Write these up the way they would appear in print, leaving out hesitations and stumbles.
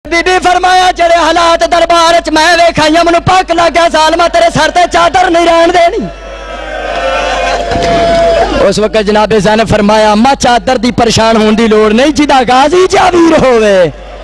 Be be فرمایا جڑے حالات دربار چ میں ویکھائیاں منوں پک لگ گیا ظالما تیرے سر تے چادر نہیں رہن دینی۔ اس وقت جناب زینب فرمایا اما چادر دی پریشان ہون دی لوڑ نہیں جدا غازی جاویر ہوئے۔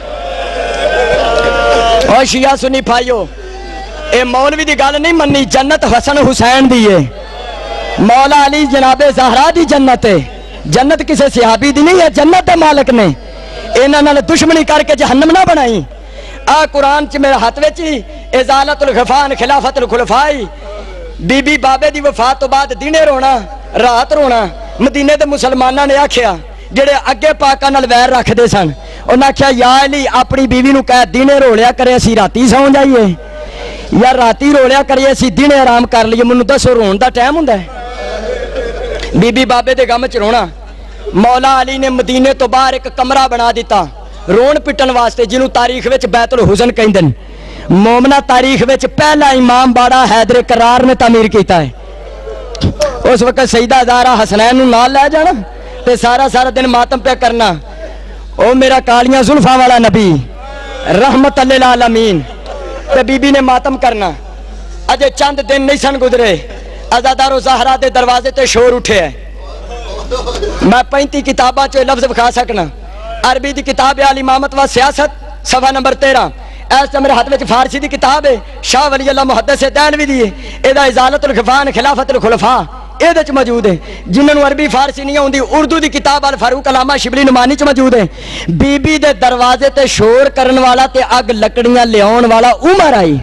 اور شیعہ سنی بھائیو اے مولوی دی گل نہیں مننی، جنت حسن حسین دی ہے، مولا علی جناب زہرا دی جنت ہے، جنت کسے صحابی دی نہیں ہے، جنت دے مالک نے، انہاں نال دشمنی کر کے جہنم نہ بنائی۔ قرآن چ میرے ہاتھ وچ ازالت الغفان خلافت الخلفائی، بی بی بابے دی وفات تو بعد دینے رونا رات رونا۔ مدینے دے مسلماناں نے آکھیا جڑے اگے پاکاں نال ویر رکھ دے سن، انہاں آکھیا یا علی اپنی بیوی نو کہہ دینے رو لیا کرے اسی راتی سو جائیے، یا راتی رو لیا کریے اسی دینے آرام کر لیے، منوں دسو رون دا ٹائم ہوندا ہے؟ بی بی بابے دے غم چ رونا۔ مولا علی نے مدینے تو باہر ایک کمرہ بنا دیتا رون پٹن واسطے، جنہوں تاریخ وچ بیت الحزن کہندے نے۔ مومنہ تاریخ وچ پہلا امام باڑا حیدر کرار نے تعمیر کیتا ہے۔ اس وقت سیدہ زہرا حسنین نو نال لے جانا تے سارا دن ماتم پہ کرنا، او میرا کالیاں زلفاں والا نبی رحمت للعالمین، تے بی بی نے ماتم کرنا۔ اجے چند دن نہیں سن گزرے عزادارو زہرا دے دروازے تے شور اٹھے ہے۔ میں 35 کتاباں چو لفظ بکھا سکنا۔ عربی دی کتاب ہے الامامت و سیاست صفحہ نمبر 13، ایسا میرے ہاتھ میں فارسی دی کتاب ہے شاہ ولی اللہ محدث دہلوی دی ہے، ادا ازالت الغفان خلافت الخلفاء اے دے موجود ہے۔ جنہوں نے عربی فارسی نہیں ہوندی اردو دی کتاب الفاروق علامہ شبلی نعمانی چ موجود ہے۔ بی بی دے دروازے تے شور کرن والا تے اگ لکڑیاں لیاون والا عمر آئی،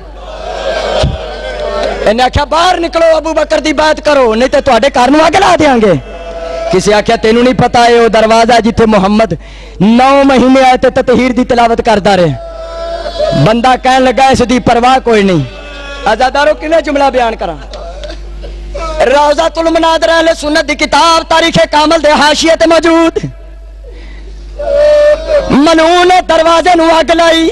انہیں آکھیا باہر نکلو ابو بکر دی بیعت کرو نہیں تے تواڈے گھر نوں اگ لا دیاں گے۔ کسی آکھیا تینوں نہیں پتا ہے وہ دروازہ جتھے محمد 9 مہینے آئے تے تطہیر دی تلاوت کردا رہے، بندہ کہن لگا اس دی پرواہ کوئی نہیں۔ عزادارو کنے جملہ بیان کراں؟ روضۃ المناظر اہل سنت دی کتاب تاریخ کامل دے حاشیے تے موجود، ملعون دروازے نو اگ لائی،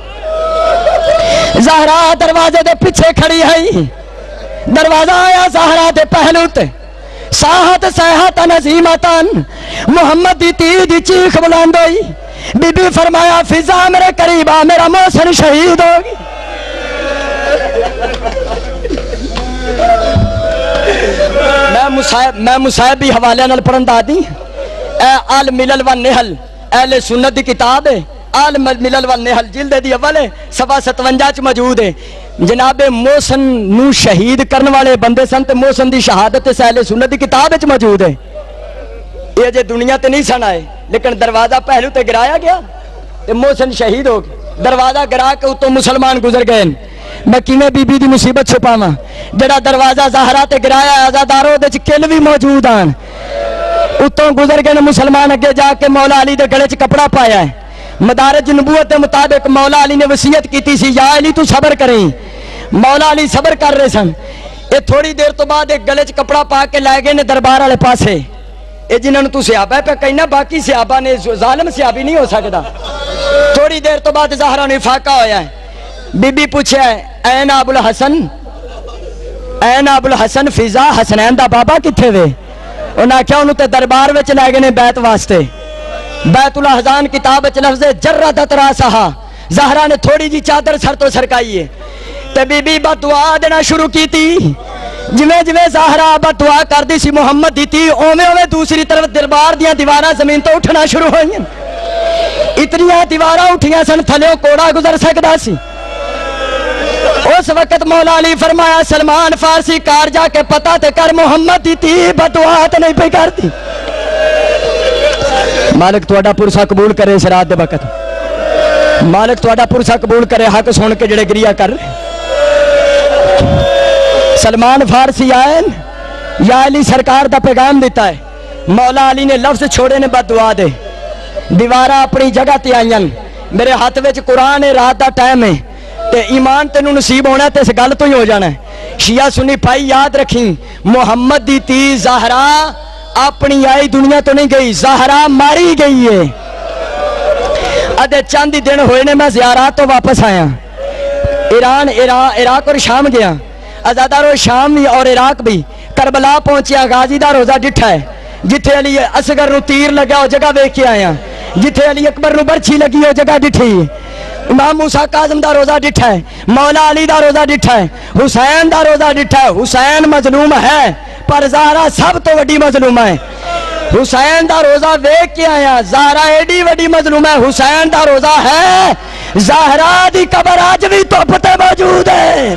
زہرا دروازے دے پیچھے کھڑی ہے، دروازہ آیا زہرا دے پہلو تے، ساحت سیحت نظیمتن محمد دی تیر دی چیخ بلند ہوئی، بی بی فرمایا فضا میرے قریبا میرا محسن شہید ہوگی۔ میں مصاحبی حوالے نال پڑھن دا دی، اے آل ملل و نحل اہل سنت دی کتاب ہے، آل ملل و نحل جلد دی اول ہے صفحہ 57 چ موجود ہے۔ جناب محسن نو شہید کرن والے بندے سن تے محسن دی شہادت اہل سنت دی کتاب وچ موجود ہے۔ یہ جے دنیا تے نہیں سن آئے لیکن دروازہ پہلو تے گرایا گیا تے محسن شہید ہو گئے، دروازہ گرا کے اتوں مسلمان گزر گئے۔ میں کیویں بی بی دی مصیبت چھپاواں؟ جڑا دروازہ زہرا تے گرایا عزادارو دے وچ کل بھی موجود ہیں، اتوں گزر گئے مسلمان، اگے جا کے مولا علی دے گلے چ کپڑا پایا ہے۔ مدارج نبوت کے مطابق مولا علی نے وصیت کیتی سی یا علی تو صبر کریں، مولا علی صبر کر رہے سن۔ یہ تھوڑی دیر تو بعد ایک گلے چ کپڑا پا کے لے گئے نے دربار والے پاسے، یہ جنہوں تو صحابہ پہ کہنا باقی صحابہ نے ظالم صحابی نہیں ہو سکتا۔ تھوڑی دیر تو بعد زہرا نے فاقہ ہویا ہے، بی بی پوچھا ہے این ابو الحسن، این ابو الحسن فضا حسنین دا بابا کتھے وے؟ انہاں کیا انہوں تے دربار وچ لے گئے نے بیعت واسطے۔ بیت الاحزان کتاب وچ لفظ جردت راسہا، زہرا نے تھوڑی جی چادر سر تو سرکائی ہے تے بی بی بد دعا دینا شروع کی تھی۔ جویں زہرا بد دعا کر دی سی محمد دی تھی، اوویں دوسری طرف دربار دیاں دیواراں زمین تو اٹھنا شروع ہوئیں، اتنیاں دیواراں اٹھیاں سن تھلیوں کوڑا گزر سکدا سی۔ اس وقت مولا علی فرمایا سلمان فارسی کار جا کے پتہ تے کر محمد دی تھی بد دعا تے نہیں پئی کرتی۔ مالک تواڈا پرسا قبول کرے اس رات دے وقت، مالک تواڈا پرسا قبول کرے حق سن کے جڑے گریا کر۔ سلمان فارسی آئے یا علی سرکار دا پیغام دیتا ہے، مولا علی نے لفظ چھوڑے نے بد دعا دے، دیوارہ اپنی جگہ تے آئیں، میرے ہاتھ وچ قرآن ہے، رات دا ٹائم ہے تے ایمان تینوں نصیب ہونا تے اس گل تو ہی ہو جانا ہے۔ شیعہ سنی بھائی یاد رکھیں، محمد دی تی زہرا اپنی آئی دنیا تو نہیں گئی، زہرا ماری گئی ہے۔ ادھے چند دن ہوئے نے میں زیارات تو واپس آیا، ایران عراق اور شام گیا، عزادارو شام بھی اور عراق بھی، کربلا پہنچیا، غازی دا روزہ ڈٹھا ہے، جتھے علی اصغر نو تیر لگا وہ جگہ دیکھ کے آیا، جتھے علی اکبر نو برچھی لگی وہ جگہ ڈٹھی، امام موسیٰ کاظم دا روزہ ڈٹھا ہے، مولا علی دا روزہ ڈٹھا ہے، حسین دا روزہ ڈٹھا ہے۔ حسین مظلوم ہے پر زہرا سب تو وڈی مظلوم ہے۔ حسین دا روزہ ویکھ کے آیا، زہرا ایڈی وڈی مظلوم ہے۔ حسین دا روزہ ہے، زہرا دی قبر آج بھی توپ تے موجود ہے۔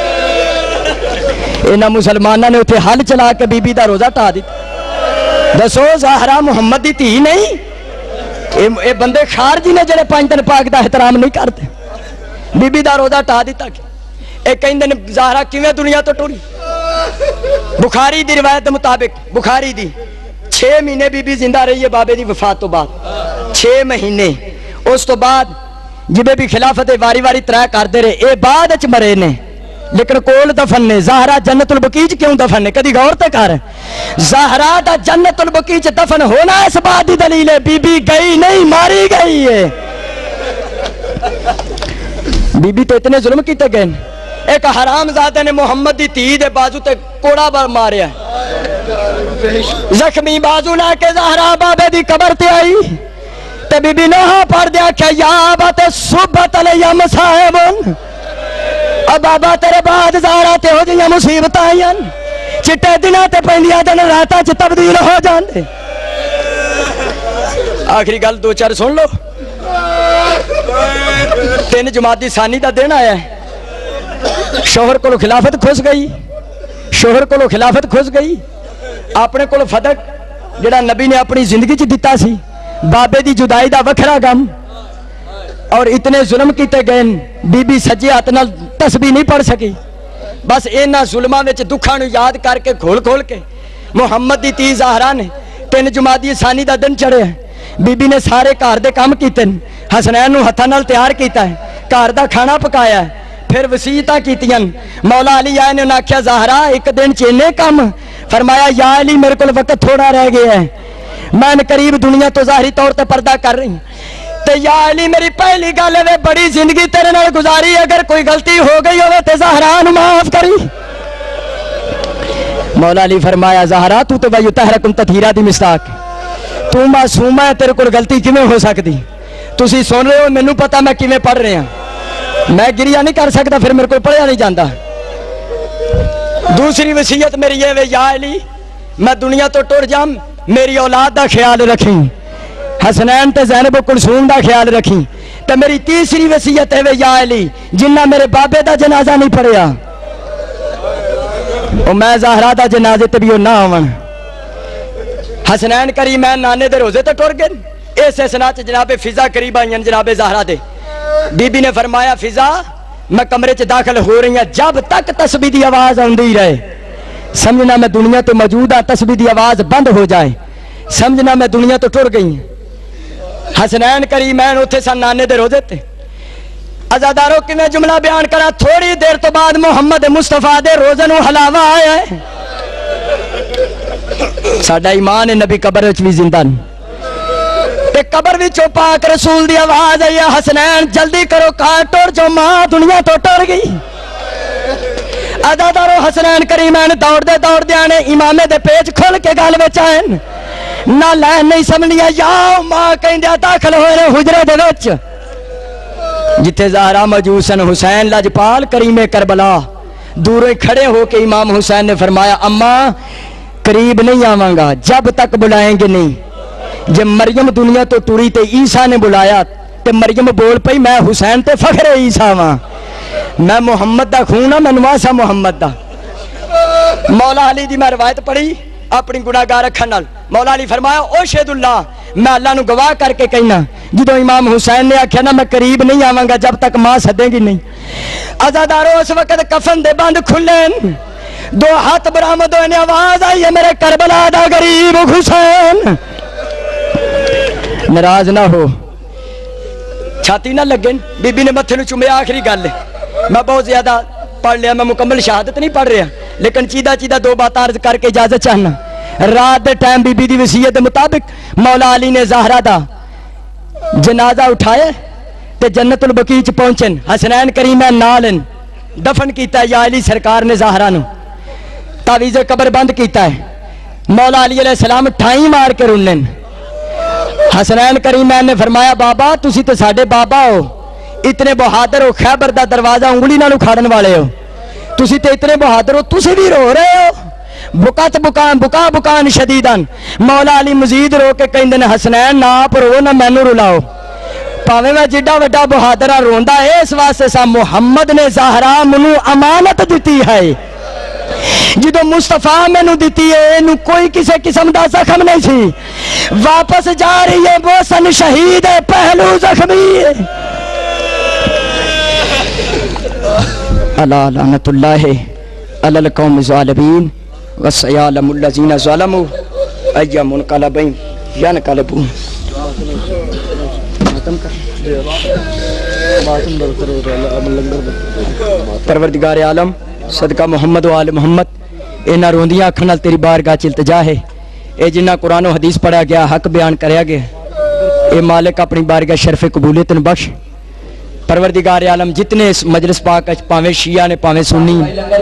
انہاں مسلمانوں نے اتنے حل چلا کے بی بی دا روزہ ٹا دیتا۔ دسو زہرا محمد دی تھی نہیں؟ اے بندے خارجی نے جڑے 5 دن پاک دا احترام نہیں کرتے۔ بی بی دا روزہ ٹا دیتا کہ اے کہیں دن زہرا کیویں دنیا تو ٹری؟ بخاری دی روایت دے مطابق، بخاری دی 6 مہینے بی بی زندہ رہی ہے بابے دی وفات تو بعد، 6 مہینے۔ اس تو بعد جبے بھی خلافت واری واری ترائے کر دے رہے، اے بعد اچ مرے نے لیکن کول دفن نے۔ زہرا جنت البقیع کیوں دفن نے؟ کدی غور تے کر۔ زہرا دا جنت البقیع دفن ہونا اس بات دی دلیل ہے بی بی گئی نہیں، ماری گئی ہے۔ بی بی تے اتنے ظلم کیتے گئے، ایک حرام زادے نے محمد دی تھی دے بازو تے کوڑا بار ماریا، زخمی بازو لا کے زہرا بابے دی قبر تے آئی تے بی بی نوحہ پڑھ دیا کہ یا آبت صبت علیہ مصائبن، اب بابا تیرے بعد زہرا تے ہو جائیں مصیبت آئیں، چٹے دنہ تے پہنڈیا دن راتا چ تبدیل ہو جاندے۔ آخری گل 2-4 سن لو۔ 3 جمادی ثانی دا دن آیا ہے، شوہر کو خلافت کھس گئی، شوہر کو خلافت کھس گئی، اپنے کو فدق جڑا نبی نے اپنی زندگی چ دیتا سی، بابے دی جدائی دا وکھرا غم، اور اتنے ظلم کیتے گئے، بی بی سجے ہاتھ نال تسبیح نہیں پڑھ سکی۔ بس انہاں ظلماں وچ دکھاں نوں یاد کر کے کھول کھول کے محمد دی تھی زہرا نے 3 جمادی ثانی دا دن چڑھے، بی بی نے سارے گھر دے کام کیتے، حسنین نوں ہتھاں نال تیار کیتا ہے، گھر دا کھانا پکایا ہے، پھر وصیتاں کیتیاں۔ مولا علی آئے نے انہاں آکھیا زہرا ایک دن چینے کم، فرمایا یا علی میرے کول وقت تھوڑا رہ گیا ہے، میں قریب دنیا تو ظاہری طور تے پردہ کر رہی ہوں، تے یا علی میری پہلی گل ہے بڑی زندگی تیرے نال گزاری، اگر کوئی غلطی ہو گئی ہوئے تے زہرا نوں معاف کری۔ مولا علی فرمایا زہرا تو تے ویطہرکم تطہیرا دی مصداق، تو معصوم ہے، تیرے کول غلطی کیویں ہو سکتی؟ تسی سن رہے ہو، مینوں پتہ میں کیویں پڑھ رہا، میں گریہ نہیں کر سکتا، پھر میرے کو پڑھیا نہیں جاندا۔ دوسری وصیت میری یہ ہے یا علی میں دنیا تو ٹر جام، میری اولاد دا خیال رکھیں، حسنین تے زینب و کلثوم دا خیال رکھیں، تے میری تیسری وصیت ہے یا علی جنہ میرے بابے دا جنازہ نہیں پڑھیا او میں زہرا دا جنازے تے بھی نہ آون۔ حسنین کریمین نانے دے روزے تے ٹر گئے، اس اسنا چ جناب فضا قریب آئیں جناب زہرا دے، بی بی نے فرمایا فضا میں کمرے چ داخل ہو رہی ہیں، جب تک تسبیح دی آواز آندی رہے سمجھنا میں دنیا تو موجود ہاں، تسبیح دی آواز بند ہو جائے سمجھنا میں دنیا تو ٹر گئی ہوں۔ حسنین کریمین اتھے سن نانے دے روزے تے، عزاداروں کی میں جملہ بیان کرا، تھوڑی دیر تو بعد محمد مصطفیٰ دے روزے نوں حلاوہ آیا ہے۔ ساڈا ایمان ہے نبی قبر وچ بھی زندہ تے قبر وچوں پاک رسول دی آواز آئی ہے حسنین جلدی کرو کہاں ٹر جو ماں دنیا تو ٹر گئی۔ عزاداروں حسنین کریمین دوڑ دے آنے امامے دے پیچ کھل کے گل وچ آئے، نہ لین نہیں سمجھنیا یا ماں کہیں دیا داخل ہوئے نے حجرے دے وچ جتے زہرا موجود سن۔ حسین لاجپال کریم کربلا دوروں کھڑے ہو کے امام حسین نے فرمایا اماں قریب نہیں آواں گا جب تک بلائیں گے نہیں۔ جب مریم دنیا تو ٹری تے عیسیٰ نے بلایا تے مریم بول پئی میں حسین تے فخر عیسیٰ واں، میں محمد دا خون ہاں، میں نواسا محمد دا۔ مولا علی دی میں روایت پڑھی اپنی گناہگار اکھاں نال، مولا علی فرمایا او شہد اللہ میں اللہ نو گواہ کر کے کہنا جدو امام حسین نے آکھیا نا میں قریب نہیں آواں گا جب تک ماں سدے گی نہیں۔ عزاداروں اس وقت کفن دے بند کھلے، 2 ہاتھ برآمد ہوئے نے، آواز آئی ہے میرے کربلا دا غریب حسین، ناراض نہ ہو، چھاتی نہ لگے۔ بی بی نے متھے نو چومیا، آخری گل ہے میں بہت زیادہ پڑھ لیا، میں مکمل شہادت نہیں پڑھ رہا لیکن چیدہ 2 بات عرض کر کے اجازت چاہنا۔ رات دے ٹائم بی بی دی وصیت دے مطابق مولا علی نے زہرا دا جنازہ اٹھائے تے جنت البقیع چ پہنچن، حسنین کریمین نالن دفن کیتا ہے۔ یا علی سرکار نے زہرا نو تعویذ قبر بند کیتا ہے، مولا علی علیہ السلام ٹھائی مار کے رنن۔ حسنین کریمین نے فرمایا بابا تسی تے ساڈے بابا ہو، اتنے بہادر ہو, خیبر دا دروازہ انگلی نال اکھاڑن والے ہو تسی تے اتنے بہادر ہو, تسی بھی رو رہے ہو. بکا بکان شدیدن. مولا علی مزید رو کے کہندے نے حسنین نہ آپ رو نہ مینوں رلاؤ. پاویں میں جڈا وڈا بہادر روندا ہے اس واسطے سا محمد نے زہرا منو امانت دیتی ہے. جدو مصطفیٰ مینوں دیتی ہے اینو کوئی کسی قسم دا زخم نہیں سی. واپس جا رہی ہے وہ سن شہید ہے پہلو زخمی ہے. اللہ لعنت اللہ علی القوم الظالمین وسيعلم الذين ظلموا أي منقلب ينقلبون. پروردگار عالم صدقہ محمد و آل محمد اینا روندیاں اکھاں نال تیری بارگاہ چ التجا ہے. اے جنہ قرآن و حدیث پڑھا گیا حق بیان کریا گیا اے مالک اپنی بارگاہ شرف قبولیت بخش. پروردگار عالم جتنے اس مجلس پاک پاویں شیعہ نے پاویں سنی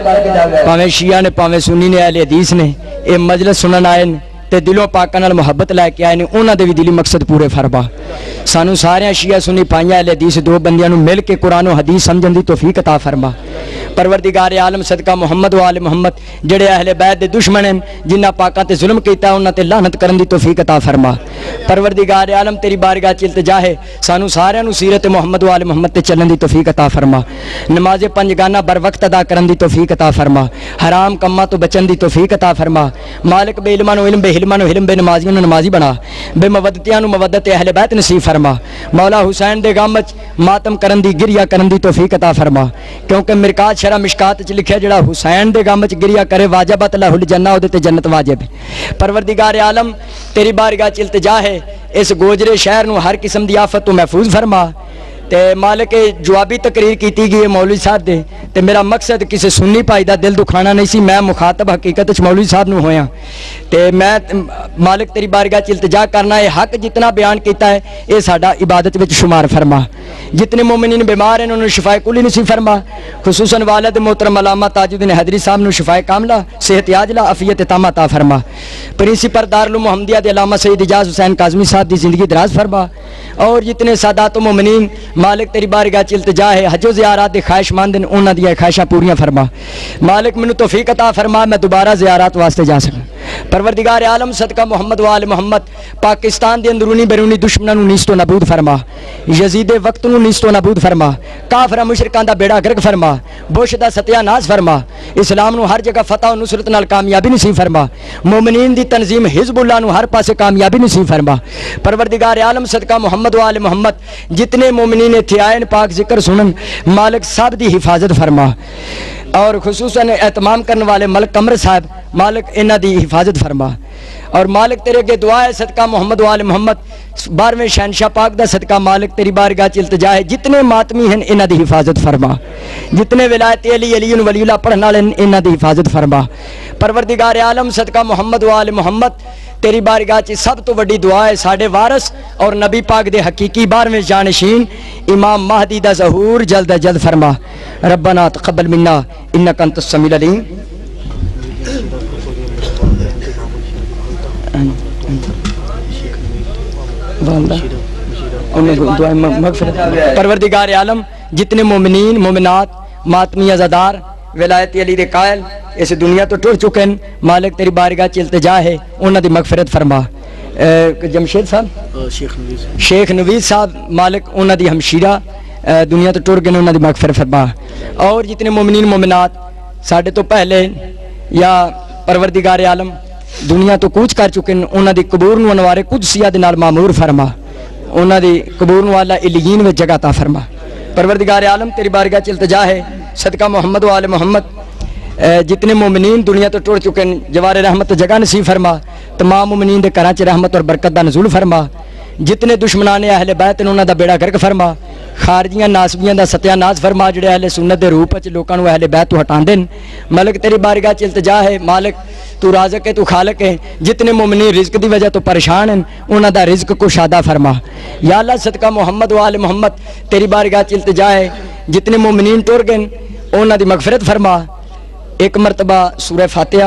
نے اہل حدیث نے اے مجلس سنن آئے تے دلوں پاکاں نال محبت لے کے آئے نے انہاں دے بھی دلی مقصد پورے فرما. سانو سارے شیعہ سنی پائیاں اہل حدیث دو بندیاں نو مل کے قرآن و حدیث سمجھن دی توفیق عطا فرما. پروردگار عالم صدقہ محمد و آل محمد جڑے اہل بیت دے دشمن ہیں جنہاں پاکاں تے ظلم کیتا انہاں تے لعنت کرن دی توفیق عطا فرما. پروردگار عالم تیری بارگاہ چ التجا ہے سانو سارے نو سیرت محمد و آل محمد تے چلن دی توفیق عطا فرما. نماز پنجگانہ بر وقت ادا کرن دی توفیق عطا فرما. حرام کماں تو بچن دی توفیق عطا فرما. مالک بے علماں نو علم, بے علماں نو علم, بے نمازیاں نو نمازی بنا, بے مودتیاں نو مودت اہل بیت نصیب فرما. مولا حسین دے غم وچ ماتم کرن دی گریا کرن دی توفیق عطا فرما. کیونکہ مرکات شرح مشکات وچ لکھیا جڑا حسین دے غم وچ گریا کرے واجبت لہ الجنہ اودے تے جنت واجب. پروردگار عالم تیری بارگاہ چ التجا ہے اس گوجرے شہر نو ہر قسم دی آفت تو محفوظ فرما. تے مالک جوابی تقریر کیتی گئی مولوی صاحب دے تے میرا مقصد کسی سنی پائی دا دل دکھانا نہیں سی. میں مخاطب حقیقت وچ مولوی صاحب نو ہویا تے میں مالک تیری بارگاہ چ التجا کرنا ہے حق جتنا بیان کیتا ہے اے ساڈا عبادت وچ شمار فرما. جتنے مومنین بیمار ہیں انہوں نے شفائے کلی نصیب فرما. خصوصاً والد محترم علامہ تاج الدین حیدری صاحب نو شفائے کاملہ, صحت عاجلہ, عافیت تامہ عطا فرما. پرنسپل دارالعلوم محمدیہ دے علامہ سید اجاز حسین کاظمی صاحب دی زندگی دراز فرما. اور جتنے سادات و مومنین مالک تیری بارگاہ چ التجا ہے حج و زیارات دے خواہش مند ہیں انہاں دی خواہشاں پوریاں فرما. مالک مینوں توفیق عطا فرما میں دوبارہ زیارات واسطے جا سکاں. پروردگار عالم صدقہ محمد و آل محمد پاکستان دے اندرونی بیرونی دشمناں نو نیست و نابود فرما. یزید وقت نو نیست و نابود فرما. کافر مشرکاں دا بیڑا گرک فرما. بش دا ستیہ ناز فرما. اسلام نو ہر جگہ فتح و نصرت نال کامیابی نصیب فرما. مومنین دی تنظیم حزب اللہ نو ہر پاسے کامیابی نصیب فرما. پروردگار عالم صدقہ محمد و آل محمد جتنے مومنین اتھے آئے پاک ذکر سنن مالک سب دی حفاظت فرما. اور خصوصاً اہتمام کرنے والے ملک قمر صاحب مالک انہاں دی حفاظت فرما. اور مالک تیرے کے دعا ہے صدقہ محمد و آل محمد 12ویں شہنشاہ پاک دا صدقہ مالک تیری بارگاہ چ التجا ہے جتنے ماتمی ہیں انہاں دی حفاظت فرما. جتنے ولایت علی ولی اللہ پڑھن والے انہاں دی حفاظت فرما. پروردگار عالم صدقہ محمد و آل محمد تیری بارگاہ چ سب تو بڑی دعا ہے ساڈے وارث اور نبی پاک دے حقیقی 12ویں جانشین امام مہدی دا ظہور جلد از جلد فرما. ربنا تقبل منا انک انت السمیع العلیم. پروردگار عالم جتنے مومنین مومنات ماتمی عزادار ولایت علی دے قائل اس دنیا تو ٹر چکے ہیں مالک تیری بارگاہ چ التجا ہے انہاں دی مغفرت فرما. جمشید صاحب شیخ نوید صاحب مالک انہاں دی ہمشیرہ دنیا تو ٹر گئے انہاں دی مغفرت فرما. اور جتنے مومنین مومنات ساڈے تو پہلے یا پروردگار عالم دنیا تو کوچ کر چکے ہیں انہاں دی قبور نو انوار قدسیہ دے نال معمور فرما. انہاں دی قبور نو اعلی علیین وچ جگہ عطا فرما. پروردگار عالم تیری بارگاہ چ التجا ہے صدقہ محمد و آل محمد جتنے مومنین دنیا تو ٹر چکے ہیں جوار رحمت جگہ نصیب فرما. تمام مومنین دے گھراں چ رحمت اور برکت دا نزول فرما. جتنے دشمنان اہل بیت انہاں دا بیڑا گرک فرما. خارجیاں ناسبیاں دا ستیہ ناز فرما جڑے اہل سنت دے روپ وچ لوکاں نو اہل بیت تو ہٹاندے ہیں. مالک تیری بارگاہ چ التجا ہے مالک تو رازق ہے تو خالق ہے. جتنے مومنین رزق دی وجہ تو پریشان ہیں انہاں دا رزق کشادہ فرما. یا اللہ صدقہ محمد و آل محمد تیری بارگاہ چ التجا ہے جتنے مومنین ٹر گئے انہاں دی مغفرت فرما. ایک مرتبہ سورہ فاتحہ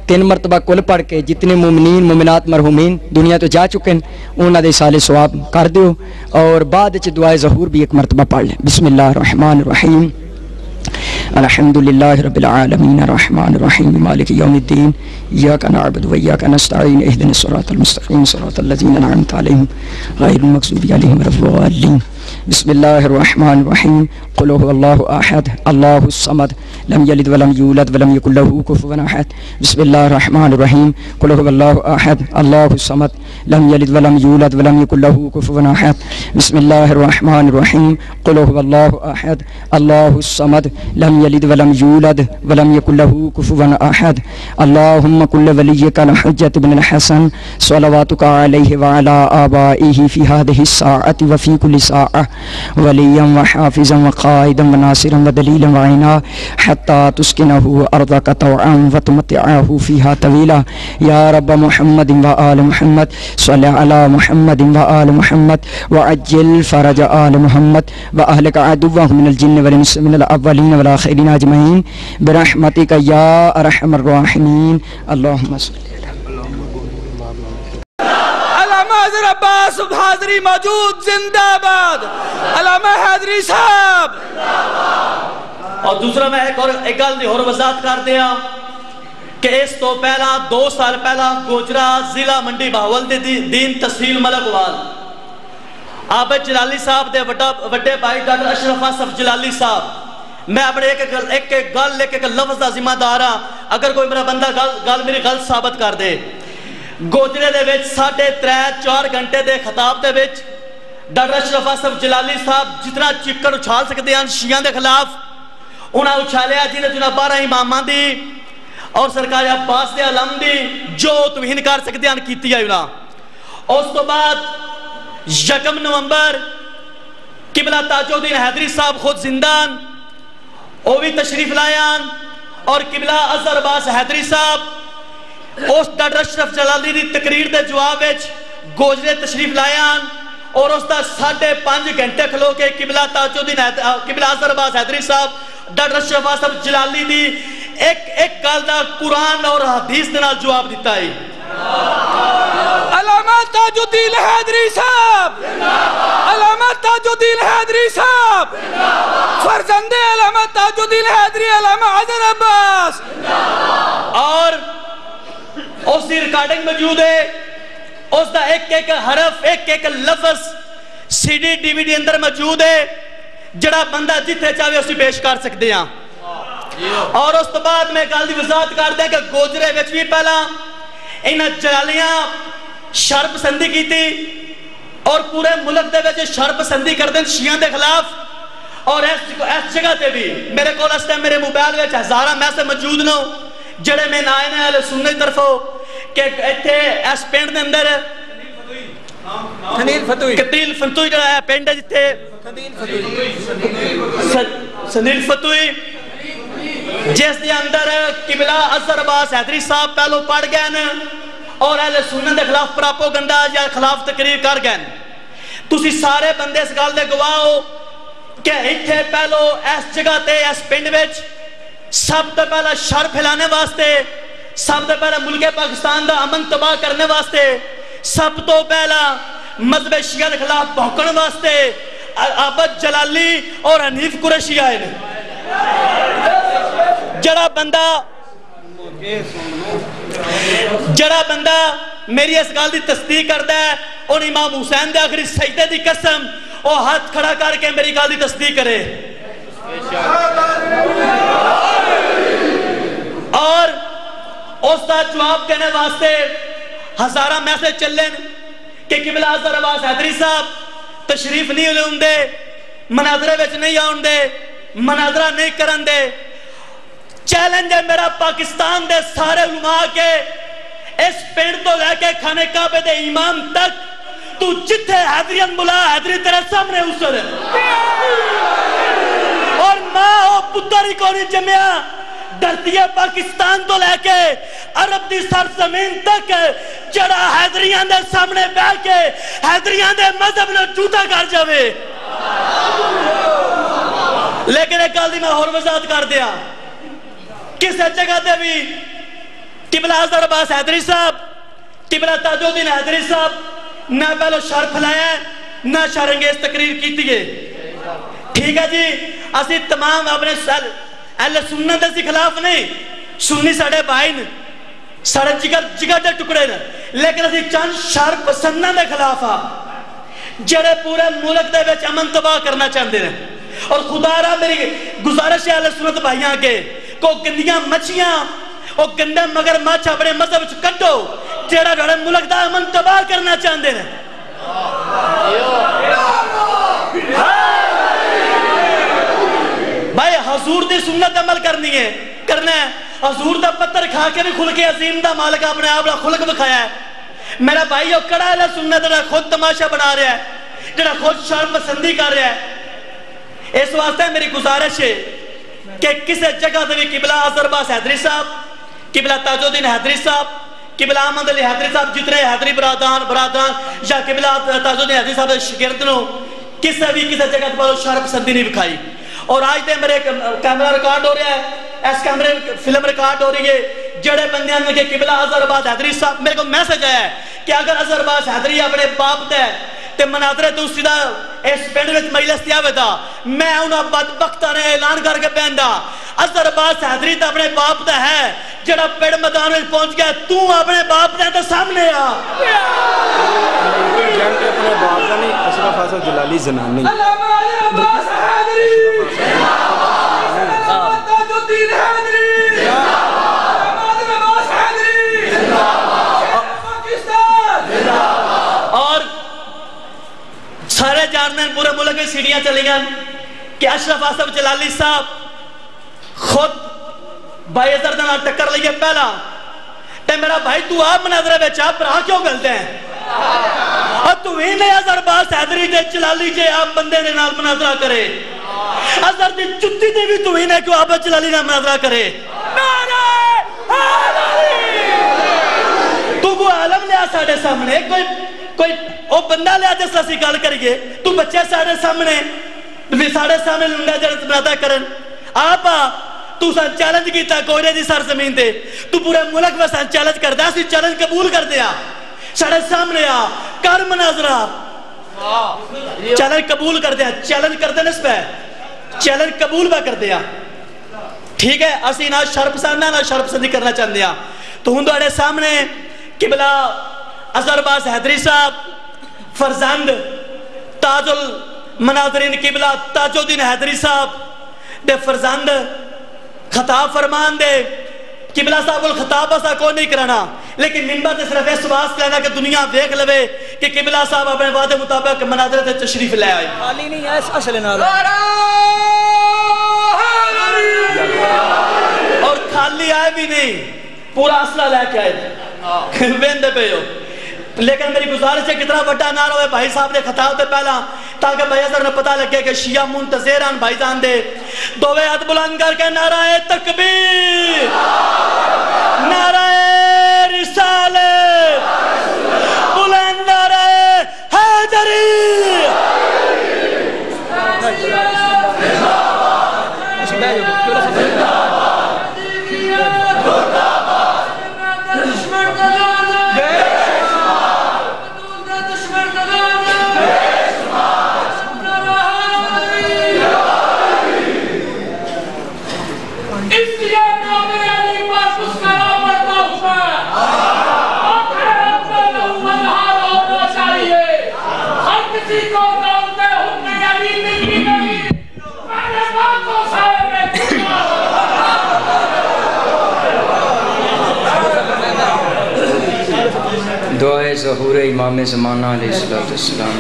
3 مرتبہ کل پڑھ کے جتنے مومنین مومنات مرحومین دنیا تو جا چکے ہیں انہاں دے سال ثواب کر دیو، اور بعد وچ دعائے ظہور بھی ایک مرتبہ پڑھ لیں۔ بسم اللہ الرحمن الرحیم، الحمد للہ رب العالمین الرحمن الرحیم مالک یوم الدین، ایاک نعبد و ایاک نستعین، اہدنا الصراط المستقیم صراط الذین انعمت علیہم غیر المغضوب علیہم ولا الضالین۔ بسم اللہ الرحمن الرحیم، قل هو اللہ احد اللہ الصمد لم یلد ولم یولد ولم یکن له کفوا احد۔ بسم اللہ الرحمن الرحیم، قل هو اللہ احد اللہ الصمد لم یلد ولم یولد ولم یکن له کفوا احد۔ بسم اللہ الرحمن الرحیم، قل هو اللہ احد اللہ الصمد لم یلد ولم یولد ولم یکن له کفوا احد۔ اللہم کل ولیک الحجۃ بن الحسن صلواتک علیہ وعلی آبائہ فی هذه الساعة وفی کل ساعة ولیا وحافظا وقائدا وناصرا ودلیلا وعینا حتی تسکنہ ارضک طوعا وتمتعہ فیہا طویلا۔ یا رب محمد وآل محمد صل علی محمد وآل محمد وعجل فرج آل محمد واہلک عدوہ من الجن والانس من الاولین والآخرین اجمعین برحمتک یا ارحم الراحمین۔ اللہم صل علامہ حیدر عباس حاضری موجود زندہ باد، علامہ حیدری صاحب۔ اور دوسرا میں ایک گل دی اور وضاحت کر دیا کہ اس تو پہلا 2 سال پہلا گوجرا ضلع منڈی بہاول دے دین تحصیل ملکوال عابد جلالی صاحب دے وڈے بھائی ڈاکٹر اشرف آصف جلالی صاحب، میں اپنے ایک گل ایک لفظ دا ذمہ دار ہاں، اگر کوئی میرا بندہ گل میری غلط ثابت کر دے۔ گوجرے دے وچ 3.5-4 گھنٹے دے خطاب دے وچ ڈاکٹر اشرف آصف جلالی صاحب جتنا چکر اچھال سکتے ہیں شیعہ دے خلاف انہاں اچھالیا، جنہیں 12 اماماں دی اور سرکار عباس دے علم دی جو توہین کر سکتے ہیں کیتی ہے انہاں۔ اس تو بعد 1 نومبر قبلہ تاج الدین حیدری صاحب خود زندان وہ بھی تشریف لائیان، اور قبلہ اظہر عباس حیدری صاحب اس ڈاکٹر اشرف جلالی دی تقریر دے جواب وچ گوجرے تشریف لائیان، اور اس دا 5.5 گھنٹے کھلو کے قبلہ تاج الدین قبلہ اظہر عباس حیدری صاحب ڈاکٹر اشرف آصف جلالی دی ایک گل دا قرآن اور حدیث دے نال جواب دیتا ہے۔ علامہ تاج الدین حیدری صاحب، علامہ تاج الدین حیدری صاحب، فرزند علامہ تاج الدین حیدری علامہ حیدر عباس۔ اور اس دی ریکارڈنگ موجود ہے، اس دا ایک حرف ایک لفظ C D D V D اندر موجود ہے، جڑا بندہ جتھے چاہے اسی پیش کر سکتے ہیں۔ اور اس تو بعد میں گل دی وضاحت کر دیں کہ گوجرے وچ بھی پہلا انہاں جلالیاں شر پسندی کی تھی، اور پورے ملک دے وچ شر پسندی کر دیں شیعہ دے خلاف۔ اور اس جگہ تے بھی میرے کو اس ٹائم میرے موبائل وچ ہزاراں میسج موجود نو جڑے میں آئے نے اہل سنت دی طرفوں کہ ایتھے اس پنڈ دے اندر کتیل فتوئی جڑا ہے پنڈ جتھے سنیل فتوئی جس دے اندر قبلہ اظہر عباس حیدری صاحب پہلو پڑھ گئے اور اہل سنت دے خلاف پراپوگنڈا یا خلاف تقریر کر گئے۔ تسی سارے بندے اس گل دے گواہ ہو کہ ایتھے پہلو اس جگہ تے اس پنڈ وچ سب تو پہلا شر پھیلانے واسطے، سب تو پہلا ملک پاکستان دا امن تباہ کرنے واسطے، سب تو پہلا مذہب شیعہ کے خلاف بھوکن واسطے عابد جلالی اور حنیف قریشی آئے نے۔ جڑا بندہ میری اس گل دی تصدیق کردا ہے اور امام حسین دے آخری سجدے دی قسم وہ ہاتھ کھڑا کر کے میری گل دی تصدیق کرے۔ اور اس دا جواب دینے واسطے ہزارہ میسج چلیں کہ قبلہ اظہر عباس حیدری صاحب تشریف نہیں لون دے، مناظرے وچ نہیں آن دے، مناظرہ نہیں کرن دے۔ چیلنج ہے میرا پاکستان دے سارے علماء کے، اس پنڈ تو لے کے خانہ کعبہ دے امام تک تو جتھے حیدریت ملا حیدری تیرے سامنے اسر ہے، اور ماں او پتر ہی کو نہیں جمعہ دھرتی پاکستان تو لے کے عرب دی سرزمین تک جڑا حیدریان دے سامنے بیٹھ کے حیدریان دے مذہب نے جھوٹا کر جاوے۔ لیکن ایک گل دی میں اور وضاحت کر دیا، کس جگہ دے بھی قبلہ اظہر عباس حیدری صاحب، قبلہ تاج الدین حیدری صاحب نہ پہلو شر پھیلایا نہ شرانگیز تقریر کیتی ہے، ٹھیک ہے جی۔ اسی تمام اپنے اہل سنت اسی خلاف نہیں، سنی ساڑے بھائی نے، ساڑے جگر دے ٹکڑے نے، لیکن اسی چند شر پسنداں دے خلاف ہاں جڑے پورے ملک دے وچ امن تباہ کرنا چاہتے ہیں۔ اور خدا را میری گزارش ہے اہل سنت بھائیاں کے کو گندیاں مچھیاں اور گندے مگر مچھ اپنے مذہب وچ کٹو جڑا جڑے ملک دا امن تباہ کرنا چاہتے ہیں۔ بھائی حضور دی سنت عمل کرنی ہے، کرنا ہے۔ حضور دا پتر کھا کے بھی خلق عظیم دا مالک اپنے آپ خلق بکھایا ہے۔ میرا بھائی وہ کڑا ہے سنت جڑا خود تماشا بنا رہا ہے، جڑا خود شرم پسندی کر رہا ہے۔ اس واسطے میری گزارش ہے کہ کسی جگہ سے بھی قبلہ اظہر عباس حیدری صاحب، قبلہ تاج الدین حیدری صاحب، قبلہ احمد علی حیدری صاحب، جتنے حیدری برادران یا قبلہ تاج الدین حیدری صاحب شاگرد نو کسی جگہ پر شرم پسندی نہیں بکھائی۔ اور آج دے میرے کیمرہ ریکارڈ ہو رہا ہے، اس کیمرے فلم ریکارڈ ہو رہی ہے، جڑے بندیاں نے کہ قبلہ اظہر عباس حیدری صاحب، میرے کو میسج آیا ہے کہ اگر اظہر عباس حیدری اپنے باپ دے تے مناظرے تو سیدھا اس پنڈ وچ مجلس تے آوے دا، میں انہاں بدبختاں نے اعلان کر کے پیندا اظہر عباس حیدری تے اپنے باپ دا ہے، جڑا پیڑ میدان وچ پہنچ گیا، تو اپنے باپ دے سامنے آ۔ اپنے باپ دا نہیں، اشرف حسن جلالی زنانی۔ علامہ عباس حیدری، علامہ تاج الدین حیدری، علامہ عباس حیدری، پاکستان۔ اور سارے جانتے ہیں پورے ملک میں سیڑھیاں چلی گئیں کہ اشرف حسن جلالی صاحب خود بھائی اظہر دے ٹکر لئیے پہلا تے میرا بھائی تو آپ مناظرے بے چاپ رہا کیوں گلتے ہیں؟ اور تو ہی نہیں اظہر عباس حیدری دے جلالی جے آپ بندے نے نال مناظرہ کرے، اظہر دی چتی دے بھی تو ہی نہیں کیوں آپ جلالی نال مناظرہ کرے۔ نعرہ حیدری! تو کو عالم لیا ساڑھے سامنے، کوئی او بندہ لیا جس سے گل کریے، تو بچے ساڑھے سامنے لنڈا جڑت بناتا کرن، آپ تو سان چیلنج کیتا کوئرے دی سرزمین دے، تو پورے ملک میں سان چیلنج کر دیا، اسی چیلنج قبول کر دیا، ساڑھے سامنے آ کر مناظرہ، چیلنج قبول کر دیا، چیلنج کر دینے اس پہ چیلنج قبول بھی کر دیا، ٹھیک ہے؟ اسی نہ شرپسند نہ شرپسندی کرنا چاہتے دیا۔ تو ہندو اڑے سامنے قبلہ اظہر عباس حیدری صاحب فرزند تاج المناظرین قبلہ تاج الدین حیدری صاحب دے فرزند خطاب فرمان دے، قبلہ صاحب الخطاب اسا کو نہیں کرانا، لیکن منبر تے صرف اس واسطے لینا کہ دنیا دیکھ لوے کہ قبلہ صاحب اپنے وعدے مطابق مناظرے تے تشریف لے آئے۔ خالی نہیں ہے اس اصل نال، اور خالی آئے بھی نہیں، پورا اسلحہ لے کے آئے ویندے پہ ہو۔ لیکن میری گزارش ہے کتنا بڑا نعرہ ہوئے بھائی صاحب نے خطاب دے پہلا تاکہ بھائی اظہر نے پتہ لگے کہ شیعہ منتظران بھائی جان دے دوے ہاتھ بلند کر کے نعرہ تکبیر، نعرہ رسالت، بلند نعرہ حیدری۔ دعائے ظہور امام زمانہ علیہ السلام۔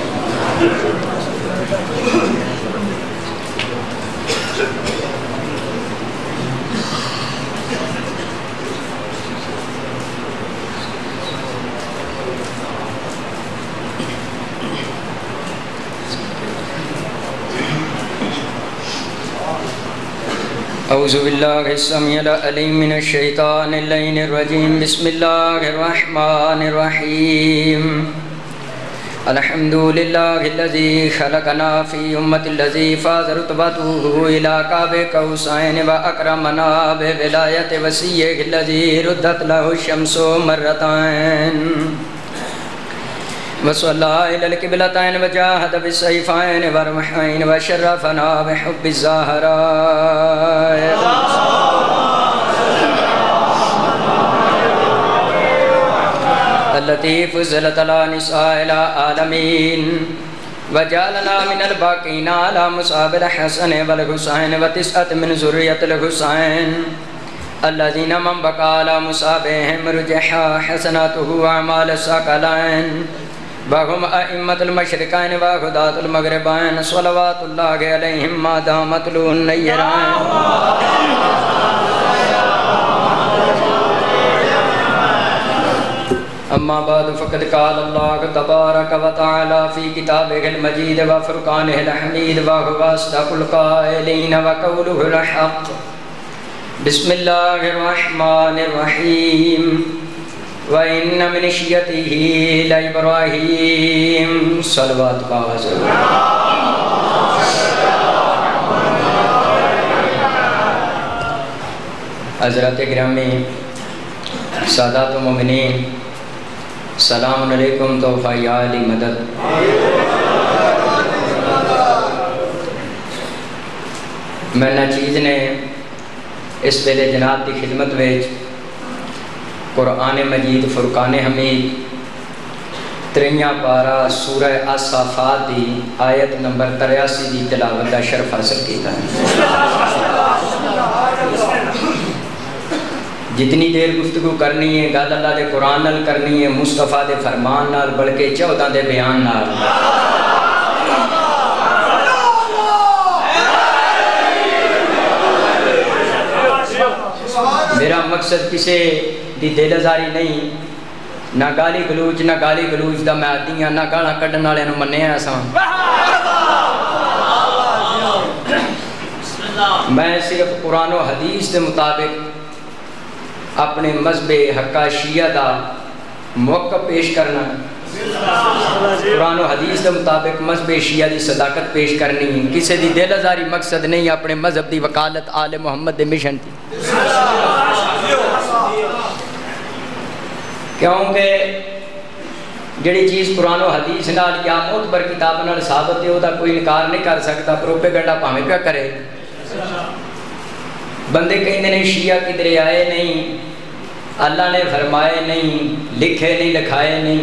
اعوذ باللہ السمیع العلیم من الشیطان اللعین الرجیم، بسم اللہ الرحمن الرحیم۔ الحمد لله الذي خلقنا في أمة الذي فاز رتبته إلى قاب قوسين وأكرمنا بولاية وسيعه الذي ردت له الشمس مرتين وصلى إلى القبلتين وجاهد بالسيفين والرمحين وشرفنا بحب الزهراء التي فضلت على نساء العالمين وجعلنا من الباقين على مصاب الحسن والحسين وتسعة من ذرية الحسين الذين من بقى على مصابهم رجح حسناته وأعمال الثقلين وهم أئمة المشرقين وهداة المغربين صلوات الله عليهم ما دامت له النيران أما بعد فقد قال الله تبارك وتعالى في كتابه المجيد وفرقانه الحميد وهو أصدق القائلين وقوله الحق بسم الله الرحمن الرحيم وإن من شيعته لإبراهيم صلوات الله وسلم حضرات گرامی سادات و مومنین السلام علیکم توفہ یا علی مدد میں نہ چیز نے اس ویلے جناب دی خدمت ویچ قرآن مجید فرقان حمید 3 پارہ سورہ الصافات دی آیت نمبر 83 دی تلاوت کا شرف حاصل کیتا ہے جتنی دیر گفتگو کرنی ہے گل اللہ دے قرآن نال کرنی ہے مصطفیٰ دے فرمان نال بلکہ 14 دے بیان نال میرا مقصد کسے دی دل ازاری نہیں نہ گالی گلوچ دا میں آدیاں نہ گالا کڈن والے نو منیا اساں میں صرف قرآن و حدیث دے مطابق اپنے مذہب حقہ شیعہ دا موقع پیش کرنا قرآن و حدیث کے مطابق مذہب شیعہ دی صداقت پیش کرنی کسی دی دل ازاری مقصد نہیں اپنے مذہب دی وکالت آل محمد دے مشن تھی کیونکہ جڑی چیز قرآن و حدیث نال یا معتبر کتاب نال ثابت ہے وہ دا کوئی انکار نہیں کر سکتا پروپیگنڈا پاویں پیا کرے بندے کہیں نے شیعہ کدھر آئے نہیں اللہ نے فرمائے نہیں لکھے نہیں لکھائے نہیں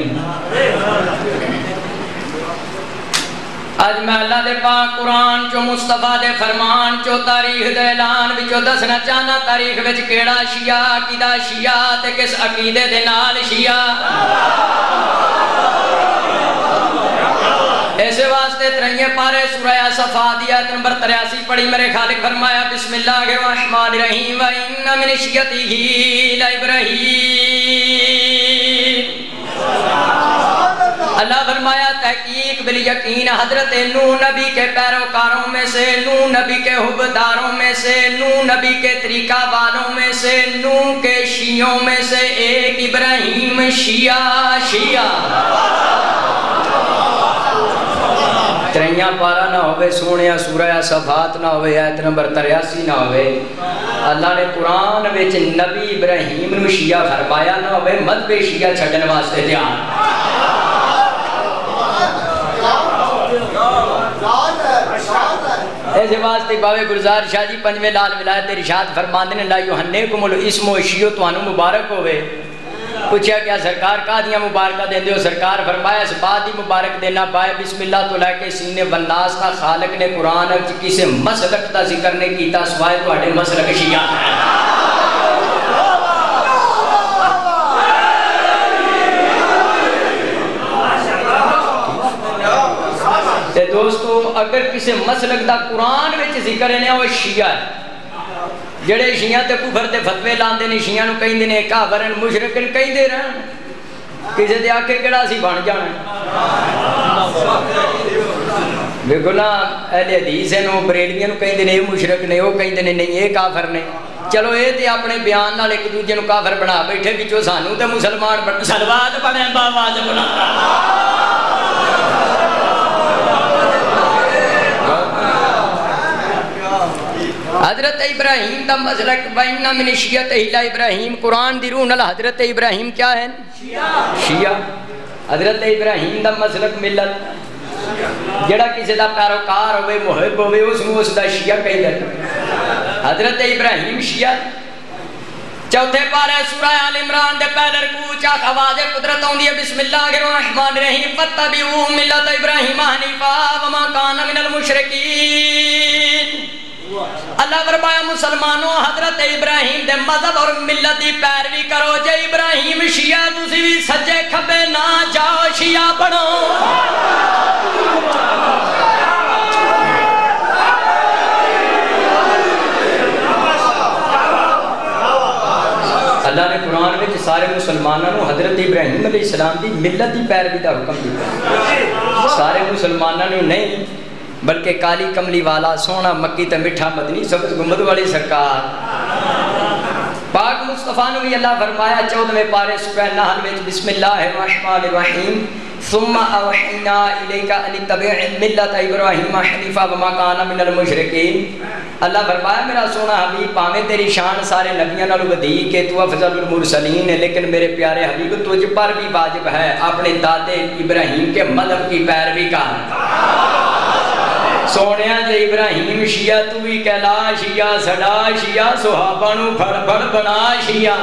آج میں اللہ دے پاک قرآن چو مصطفیٰ دے فرمان چو تاریخ دے اعلان وچو دسنا چاہنا تاریخ وچ کیڑا شیعہ کدا شیعہ تے کس عقیدے دے نال شیعہ ایسے واسطے 3 پارے سورہ صفات آیت نمبر 83 پڑھی میرے خالق فرمایا بسم اللہ الرحمن الرحیم وَإِنَّ مِنْ شِيَعَتِهِ لَإِبْرَاہِيمَ اللہ فرمایا تحقیق بالیقین حضرت نوح نبی کے پیروکاروں میں سے نوح نبی کے حبداروں میں سے نوح نبی کے طریقہ والوں میں سے نوح کے شیعوں میں سے ایک ابراہیم شیعہ 3 پارہ نہ ہوئے سونیا سورہ صفات نہ ہوئے آیت نمبر 83 نہ ہوئے اللہ نے قرآن وچ نبی ابراہیم نو شیعہ فرمایا نہ ہوئے مذہب شیعہ چھڈن واسطے دھیان ایسے واسطے باوے گلزار شاہ جی 5ویں لال ولایت ارشاد فرماندے نے لا یحنکم الاسم و شیعہ تانوں مبارک ہوئے پوچھا کیا سرکار کا دیا مبارکہ دیں دیو سرکار فرمایا اس بات ہی مبارک دینا پائے بسم اللہ تو لے کے سینے والناس کا خالق نے قرآن کسی مسلک کا ذکر نہیں کیتا سوائے تو ہٹے مسلک شیعہ تے دوستو اگر کسی مسلک دا قرآن وچ ذکر ہے وہ شیعہ ہے جڑے شیعہ تے کفر دے فتوے لاندے نے شیعہ نو کہیں دینے کافرن مشرکن کہیں دے رہے ہیں کسی دے آکے کڑا سی بان جانا بے گناہ اہل حدیث ہیں نو بریلویاں نو کہیں دینے یہ مشرک نے وہ کہیں دینے نہیں یہ کافر نے چلو اے تے اپنے بیان نال ایک دوجے نو کافر بنا بیٹھے وچوں سانو تے مسلمان سلوات پڑھیں باواز بنا حضرت ابراہیم دا مسلک وَإِنَّ مِنْ شِيَّتِهِ لَإِبْرَاهِيمَ قرآن دی روح نال حضرت ابراہیم کیا ہے؟ شیعہ. حضرت ابراہیم دا مسلک ملت جڑا کسی دا پیروکار ہوئے محب ہوئے اس دا شیعہ کہی دیتا. حضرت ابراہیم شیعہ. چوتھے پارے سورہ آل عمران دے پہلے رکوع چا آواز قدرت ہوندی ہے بسم اللہ الرحمن الرحیم فاتبعوا ملت ابراہیم حنیفا وما کان من المشرکین. اللہ فرمایا مسلمانوں حضرت ابراہیم دے مذہب اور ملت دی پیروی کرو. جے ابراہیم شیعہ تسی بھی سجے کھبے نہ جاؤ شیعہ بنو. اللہ نے قرآن میں سارے مسلمانوں حضرت ابراہیم علیہ السلام دی ملت دی پیروی دا حکم دیا. سارے مسلمانوں نہیں بلکہ کالی کملی والا سونا مکی تے میٹھا مدنی سبز گنبد والی سرکار پاک مصطفیٰ نے بھی اللہ فرمایا 14ویں پارے سورہ نحل میں بسم اللہ الرحمن الرحیم ثم اوحینا الیک ان اتبع ملت ابراہیم حنیفا وما کان من المشرکین. اللہ فرمایا میرا سونا حبیب پاویں تیری شان سارے نبیوں نال ودی کہ تو افضل المرسلین ہے لیکن میرے پیارے حبیب تجھ پر بھی واجب ہے اپنے دادے ابراہیم کے مذہب کی پیروی کا. سونیا جے ابراہیم شیعہ تو بھی کہلا شیعہ سڑا شیعہ صحابہ نو پھڑ پھڑ بنا شیعہ.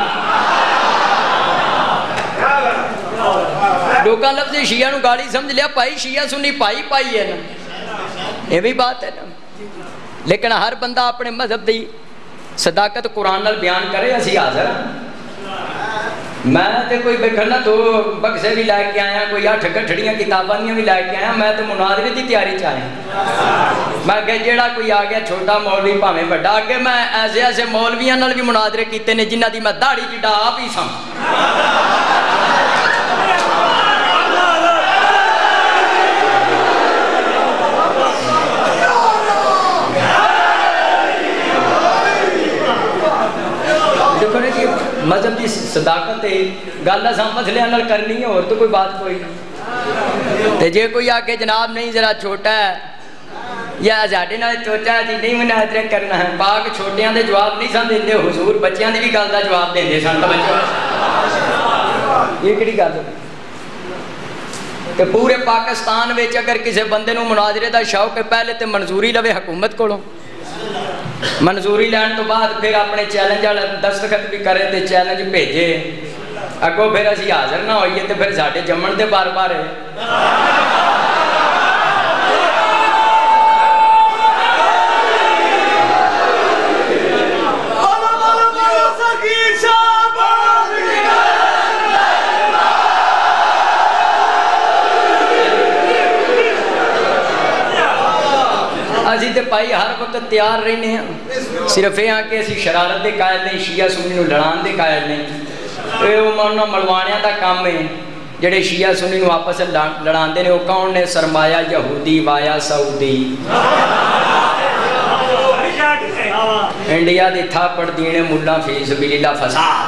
لوکاں لفظ شیعہ نو گاڑی سمجھ لیا پائی شیعہ سنی پائی پائی ہے نا یہ بھی بات ہے نا. لیکن ہر بندہ اپنے مذہب دی صداقت قرآن نال بیان کرے اسی حاضر ہیں. میں تے کوئی بیٹھنا تو بکسے بھی لائے کے آیا کوئی 8 گٹھڑیاں کتاباں بھی لائے کے آیا میں تے مناظرے دی تیاری چاہے. میں کہ جیڑا کوئی آ گیا چھوٹا مولوی پاویں بڑا کہ میں ایسے مولویاں نال بھی مناظرے کیتے نے جنہ دی میں داڑھی جڈا آپ ہی سام. مذہب کی صداقت ہے گل اساں مسئلے نال کرنی ہے اور تو کوئی بات کوئی نہیں. تے جے کوئی آ کے جناب نہیں ذرا چھوٹا ہے یا ساڈے نال چھوٹا ہے نہیں مناظرہ کرنا ہے پاک چھوٹیاں دے جواب نہیں سن دیندے حضور بچیاں دی بھی گل دا جواب دیندے سن. توجہ یہ کیڑی گل ہے کہ پورے پاکستان وچ اگر کسی بندے نو مناظرے دا شوق ہے پہلے تے منظوری لوے حکومت کولوں منظوری لین تو بعد پھر اپنے چیلنج والا دستخط بھی کرے تے چیلنج بھیجے اگوں پھر اسی حاضر نہ ہوئیے تے پھر ساڈے جمن دے بار بار ہے. اسی تے پائی ہر وقت تیار رہنے ہیں صرف یہ ہاں کہ اسی شرارت دے قائل نہیں شیعہ سنی نو لڑان دے قائل نہیں. اے انہاں ملوانیاں دا کام ہے جڑے شیعہ سنی نو آپس لڑان دے نے وہ کون نے سرمایہ یہودی وایا سعودی انڈیا دی تھا پڑ دینے ملا فی سبیل اللہ فساد.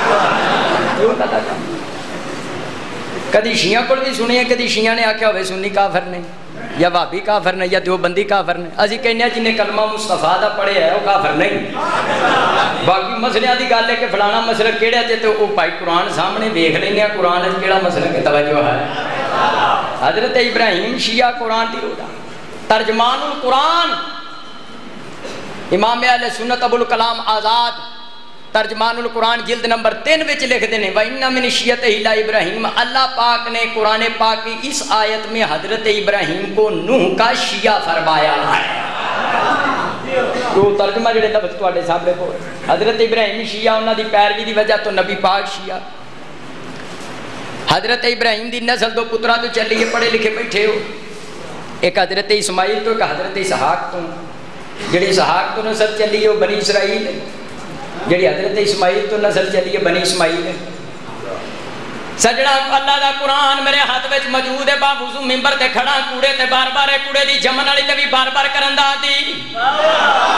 کدی شیعہ کو بھی سنی ہے کدی شیعہ نے آکھیا ہوئے سنی کافر نہیں یا وہابی کافر نہیں یا دیوبندی کافر نہیں. اسی کہنے ہیں جنہیں کلمہ مصطفیٰ دا پڑھے ہے وہ کافر نہیں. باقی مسئلہ دی گل ہے کہ فلانا مسئلہ کیڑا ہے تو وہ بھائی قرآن سامنے دیکھ لیں گے قرآن ہے کیڑا مسئلہ کی توجہ ہے. حضرت ابراہیم شیعہ قرآن دی رودا ترجمان القرآن امام اہل سنت ابو الکلام آزاد ترجمان القرآن جلد نمبر 3 وچ لکھ دینے وَإِنَّ مِنْ شِيَّتِهِ إِبْرَاهِيمَ. اللہ پاک نے قرآن پاک کی اس آیت میں حضرت ابراہیم کو نوح کا شیعہ فرمایا ہے. تو ترجمہ جڑے لفظ تواڈے سامنے کو حضرت ابراہیم شیعہ انہاں دی پیروی دی وجہ تو نبی پاک شیعہ. حضرت ابراہیم دی نسل دو پترا تو چلی ہے پڑھے لکھے بیٹھے ہو ایک حضرت اسماعیل تو ایک حضرت اسحاق تو جڑی اسحاق تو نسل چلی ہے وہ بنی اسرائیل ہے جڑی حضرت اسماعیل تو نسل چلی ہے بنی اسماعیل ہے. سجڑا اللہ دا قرآن میرے ہاتھ وچ موجود ہے باوضو منبر تے کھڑا کوڑے تے بار بار کوڑے دی جمن والی تے بھی بار بار کرن دا دی.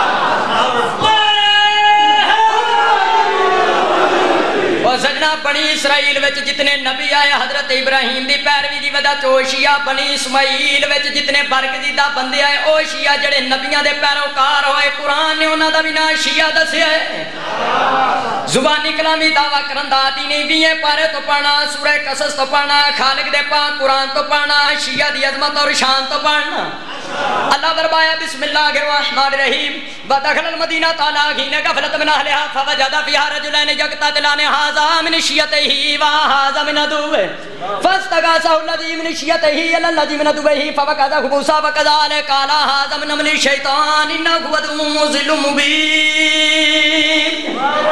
او سجنا بنی اسرائیل وچ جتنے نبی آئے حضرت ابراہیم دی پیروی دی وجہ چو شیعہ، بنی اسماعیل وچ جتنے برگزیدہ بندے آئے او شیعہ جڑے نبیاں دے پیروکار ہوئے، قرآن نے انہاں دا بھی نام شیعہ دسیا ہے۔ زبانی کلامی دعویٰ کرندہ دینی بیئے پارے تو پڑھنا، سورہ قصص تو پڑھنا، خالق دے پاک قرآن تو پڑھنا، شیعہ دی عظمت اور شان تو پڑھنا۔ اللہ فرمایا بسم اللہ الرحمن الرحیم ودخل المدینہ تعالیٰ حین غفلت من اہلہا فوجد فیہا رجلین یقتتلان ھذا من شیعتہ وھذا من عدوہ فاستغاثہ الذی من شیعتہ علی الذی من عدوہ فوکزہ موسیٰ وکذلک قال ھذا من عمل الشیطان انہ عدو مضل مبین۔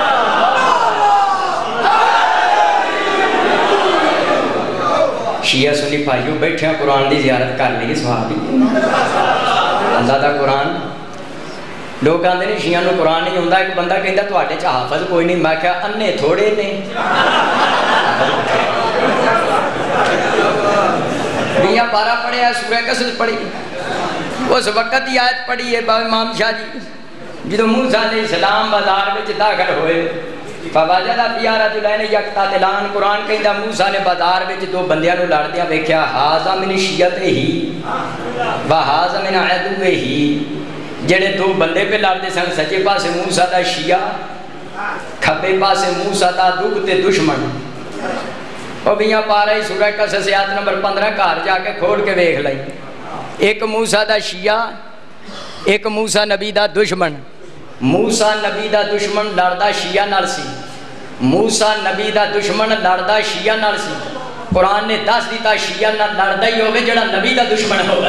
شیعہ سنی بھائیوں بیٹھے ہیں قرآن دی زیارت کر لی صحابی اللہ دا قرآن لوگ کہتے ہیں شیعہ نو قرآن نہیں ہوندہ، ایک بندہ کہتا تواڈے چ حافظ کوئی نہیں، میں کہا انے تھوڑے نے بیاں پارا پڑھیا سورہ قصص پڑھی، اس وقت ہی آیت پڑھی ہے بابا امام شاہ جی جدو موسیٰ علیہ السلام بازار وچ داخل ہوئے فوجد فیہا رجلین یقتتلان، قرآن کہندا موسیٰ نے بازار وچ دو بندیاں نو لڑدیاں ویکھیا، ھذا من شیعتہ وھذا من عدوہ، جڑے دو بندے پہ لڑدے سن، سجے پاسے موسیٰ دا شیعہ، کھبے پاسے موسیٰ دا دشمن۔ او بیاں پا رہی سورہ قصص آیت نمبر 15 گھر جا کے کھول کے ویکھ لئی، ایک موسیٰ دا شیعہ ایک موسیٰ نبی دا دشمن۔ موسیٰ نبی دا دشمن لڑدا شیعہ نال سی، موسیٰ نبی دا دشمن لڑدا شیعہ نال سی، قرآن نے دس دیتا شیعہ نال لڑدا ہی ہوگے جڑا نبی دا دشمن ہوگا۔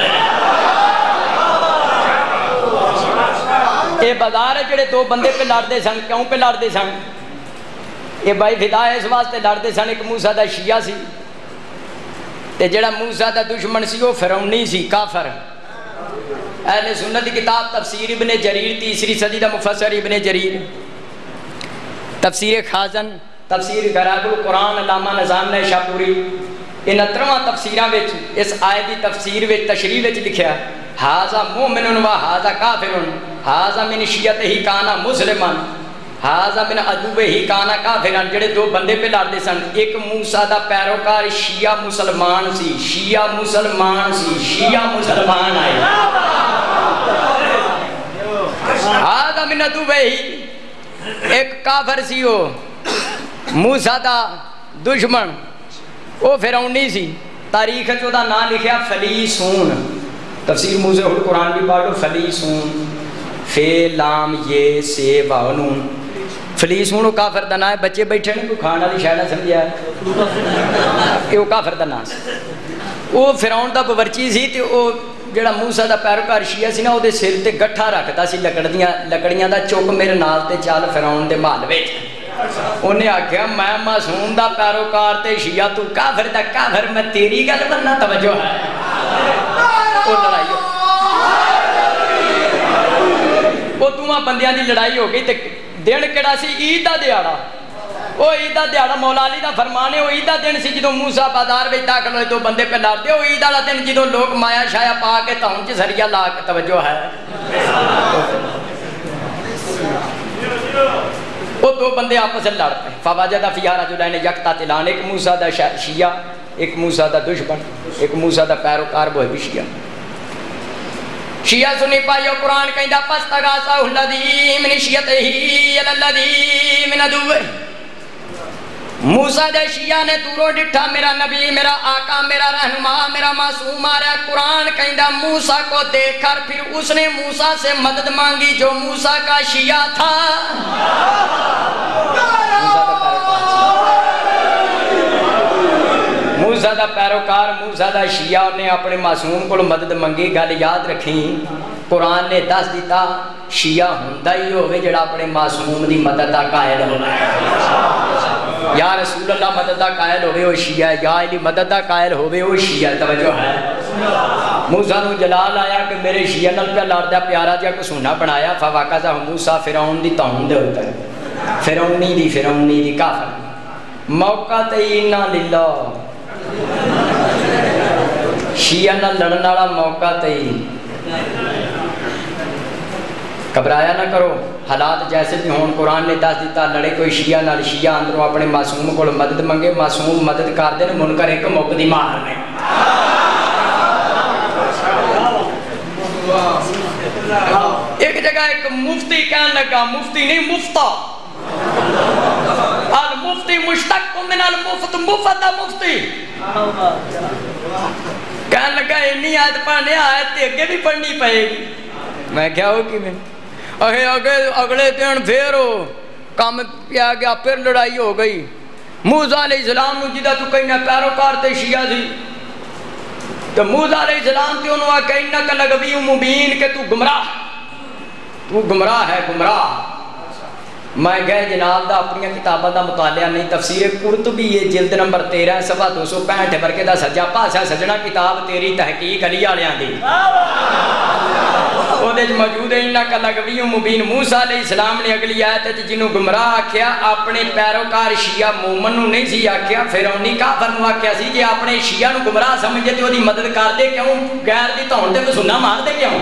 اے بازار جڑے دو بندے پہ لڑدے سن، کیوں پہ لڑدے سن؟ اے بھائی فدا اس واسطے لڑدے سن، ایک موسیٰ دا شیعہ سی تے جڑا موسیٰ دا دشمن سی وہ فرعونی سی، کافر۔ اہل سنت کی کتاب تفسیر ابن جریر، تیسری صدی دا مفسر ابن جریر، تفسیر خازن، تفسیر غرائب القرآن علامہ نظام نے شاپوری، ان 13 تفسیراں وچ اس آیت دی تفسیر وچ تشریح وچ لکھیا ھذا مومن و ھذا کافر، ھذا من شیعتہ کان مسلما ھذا من عدوہ کان کافرا، جڑے دو بندے پہ لڑدے سن، ایک موسیٰ دا پیروکار شیعہ مسلمان سی، شیعہ مسلمان سی، شیعہ مسلمان آئے، ھذا من عدوہ، ایک کافر سی وہ موسیٰ دا دشمن، وہ فرعونی سی، تاریخ چو دا نام لکھیا فلیسون، تفسیر موسیٰ القرآن بھی پڑھو، فلیسون، فے لام یہ سے واو نون، فلیسون کافر دا نام ہے، بچے بیٹھے نہیں کوئی کھانا دی شاید سمجھیا ہے، یہ کافر دا نام سی، وہ فرعون دا باورچی سی تے وہ جڑا موسیٰ دا پیروکار شیعہ سی نا وہ دے سر تے گٹھا رکھتا سی لکڑیاں دا، چک میرے نال تے چال فرعون دے محل وچ، انہیں آکھیا میں معصوم دا پیروکار تے شیعہ تو کافر دا کافر، میں تیری گل بننا توجہ ہے، وہ لڑائی ہو وہ دوہاں بندیاں دی لڑائی ہو گئی تے دن کیڑا سی عید دا دیہاڑا، وہ عید دا دیہاڑا مولا علی دا فرمان ہے، وہ عید دا دن سی جدوں موسیٰ بازار وچ داخل ہوئے دو بندے پہ لڑدے، وہ عید والا دن جدوں لوگ مایا شایا پا کے تہوں چ سریا لا کے توجہ ہے، وہ دو بندے آپس میں لڑ پے، فوجد فیہا رجلین یقتتلان، ایک موسیٰ دا شیعہ ایک موسیٰ دا دشمن، ایک موسیٰ دا پیروکار وہ بھی شیعہ۔ شیعہ سنی پائیو قرآن کہندا فاستغاثہ الذی من شیعتہ علی الذی من عدوہ، موسیٰ دے شیعہ نے دوروں ڈٹھا میرا نبی، میرا آقا، میرا رہنما، میرا معصوم آ رہا ہے، قرآن کہندا موسیٰ کو دیکھ کر پھر اس نے موسیٰ سے مدد مانگی جو موسیٰ کا شیعہ تھا، موسیٰ دا پیروکار موسیٰ دا شیعہ نے اپنے معصوم کو مدد منگی، گل یاد رکھیں قرآن نے دس دیتا شیعہ ہوندا ہی ہوئے جڑا اپنے معصوم دی مدد دا قائل ہوئے، یا رسول اللہ مدد دا قائل ہوئے وہ شیعہ، یا علی مدد دا قائل ہوئے وہ شیعہ، توجہ ہے۔ موسیٰ نو جلال آیا کہ میرے شیعہ نل پہ لڑدا پیارا جا کو سونا بنایا، فواقذہ موسیٰ فرعون دی توہین دے ہوتا ہے، فرعونی دی کافر، موقع تینا للہ، شیعہ نہ لڑن والا موقع تے گھبرایا نہ کرو، حالات جیسے بھی ہون قرآن نے دس دیتا لڑے کوئی شیعہ نال شیعہ اندروں اپنے معصوم کو مدد منگے، معصوم مدد کر دے منکر ایک مک دی مار نے۔ ایک جگہ ایک مفتی کہنے لگا، مفتی نہیں مفتا، المفتی مشتق من المفت، مفت دا مفتی کہنے لگا انی آیت پڑھنے آیت اگے بھی پڑھنی پڑے گی۔ میں کیا ہو کہ میں اگلے دن پھر کام پیا گیا، پھر لڑائی ہو گئی۔ موسیٰ علیہ السلام نو جدہ تو کہیں پیروکار تے شیعہ سی، تو موسیٰ علیہ السلام تے انہوں نے کہیں نہ لگوی مبین کہ تو گمراہ ہے گمراہ۔ میں گئے جناب دا اپنی کتابہ دا مطالعہ نہیں، تفسیر قرطبی یہ جلد نمبر 13 صفحہ 265 برکے دا سجا پاسا سجنا کتاب تیری تحقیق علی آلیاں دی وہ دے موجود ہے انکا لگوی مبین۔ موسیٰ علیہ السلام نے اگلی آیت ہے جنہوں گمراہ آکھیا اپنے پیروکار شیعہ مومن نو نہیں سی آکھیا، فیرونی کافر نو آکھیا سی جے اپنے شیعہ نو گمراہ سمجھے تو دی مدد کر دے کیوں، غیر دی تون دے سننا مار دے کیوں۔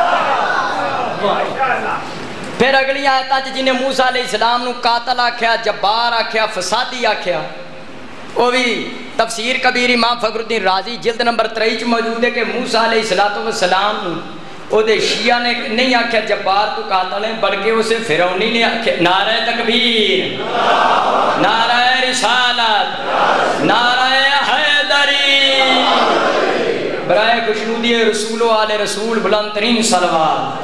پھر اگلی آیت جنہیں موسیٰ علیہ السلام نو قاتل آکھیا، جبار آکھیا، فسادی آکھیا، وہ بھی تفسیر کبیر امام فخر الدین رازی جلد نمبر 23 موجود ہے کہ موسیٰ علیہ السلام نو او دے شیعہ نے نہیں آکھیا جبار تو قاتل ہیں، بلکہ اسے فرعونی نے آکھیا نعرہ تکبیر، نعرہ رسالت، نعرہ حیدری، برائے خوشنودی رسول و آل رسول بلند ترین صلوات۔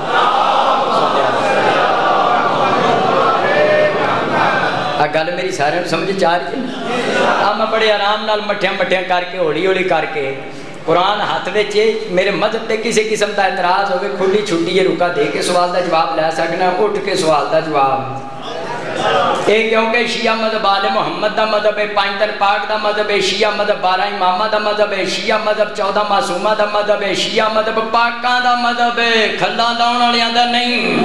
گل میری سارے سمجھ چاہ رہی ہے؟ اب میں بڑے آرام نال مٹھیاں کر کے ہولی ہولی کر کے قرآن ہاتھ وچے میرے مذہب تے کسی قسم دا اعتراض ہوگی کھلی چھٹی یہ رکا دے کے سوال دا جواب لے سکنا، اٹھ کے سوال دا جواب۔ ایک کیونکہ شیعہ مذہب آل محمد دا مذہب ہے، پانچ پاک دا مذہب ہے، شیعہ مذہب 12 امامہ دا مذہب ہے، شیعہ مذہب 14 معصومہ دا مذہب ہے، شیعہ مذہب پاکاں دا مذہب ہے، کھلا داؤن والیاں دا نہیں۔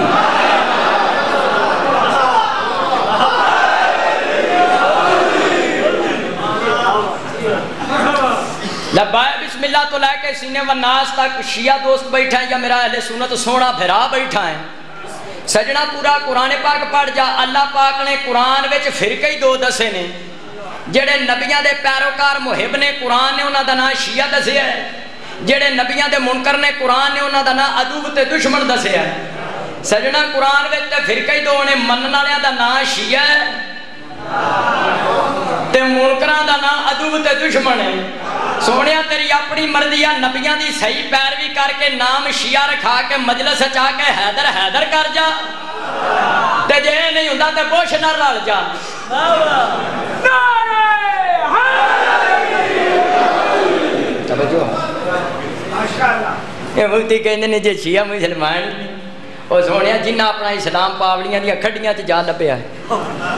لبائے بسم اللہ تو لے کے سینے و ناس تک شیعہ دوست بیٹھا ہے یا میرا اہل سنت سونا بھرا بیٹھا ہے۔ سجنہ پورا قرآن پاک پڑھ جا، اللہ پاک نے قرآن وچ فرقے ہی دو دسے نے، جڑے نبیاں دے پیروکار محب نے قرآن نے انہاں دا نام شیعہ دسے ہے، جڑے نبیاں دے منکر نے قرآن نے انہاں دا نام عدو تے دشمن دسے ہے۔ سجنہ قرآن وچ تے فرقے ہی دو نے، منن والیاں دا نام شیعہ ہے تے منکراں دا نام عدو تے دشمن ہے۔ سونیا تیری اپنی مرضی ہے، نبیاں دی صحیح پیروی کر کے نام شیعہ رکھا کے مجلس چاہ کے حیدر حیدر کر جا، تے جے نہیں ہوندا تے بوش نہ رل جا۔ توجہ یہ مفتی کہندے نے جے شیعہ مسلمان او سونیا جنہ اپنا اسلام پاوڑیاں دی کھڈیاں تے جا لبیا ہے،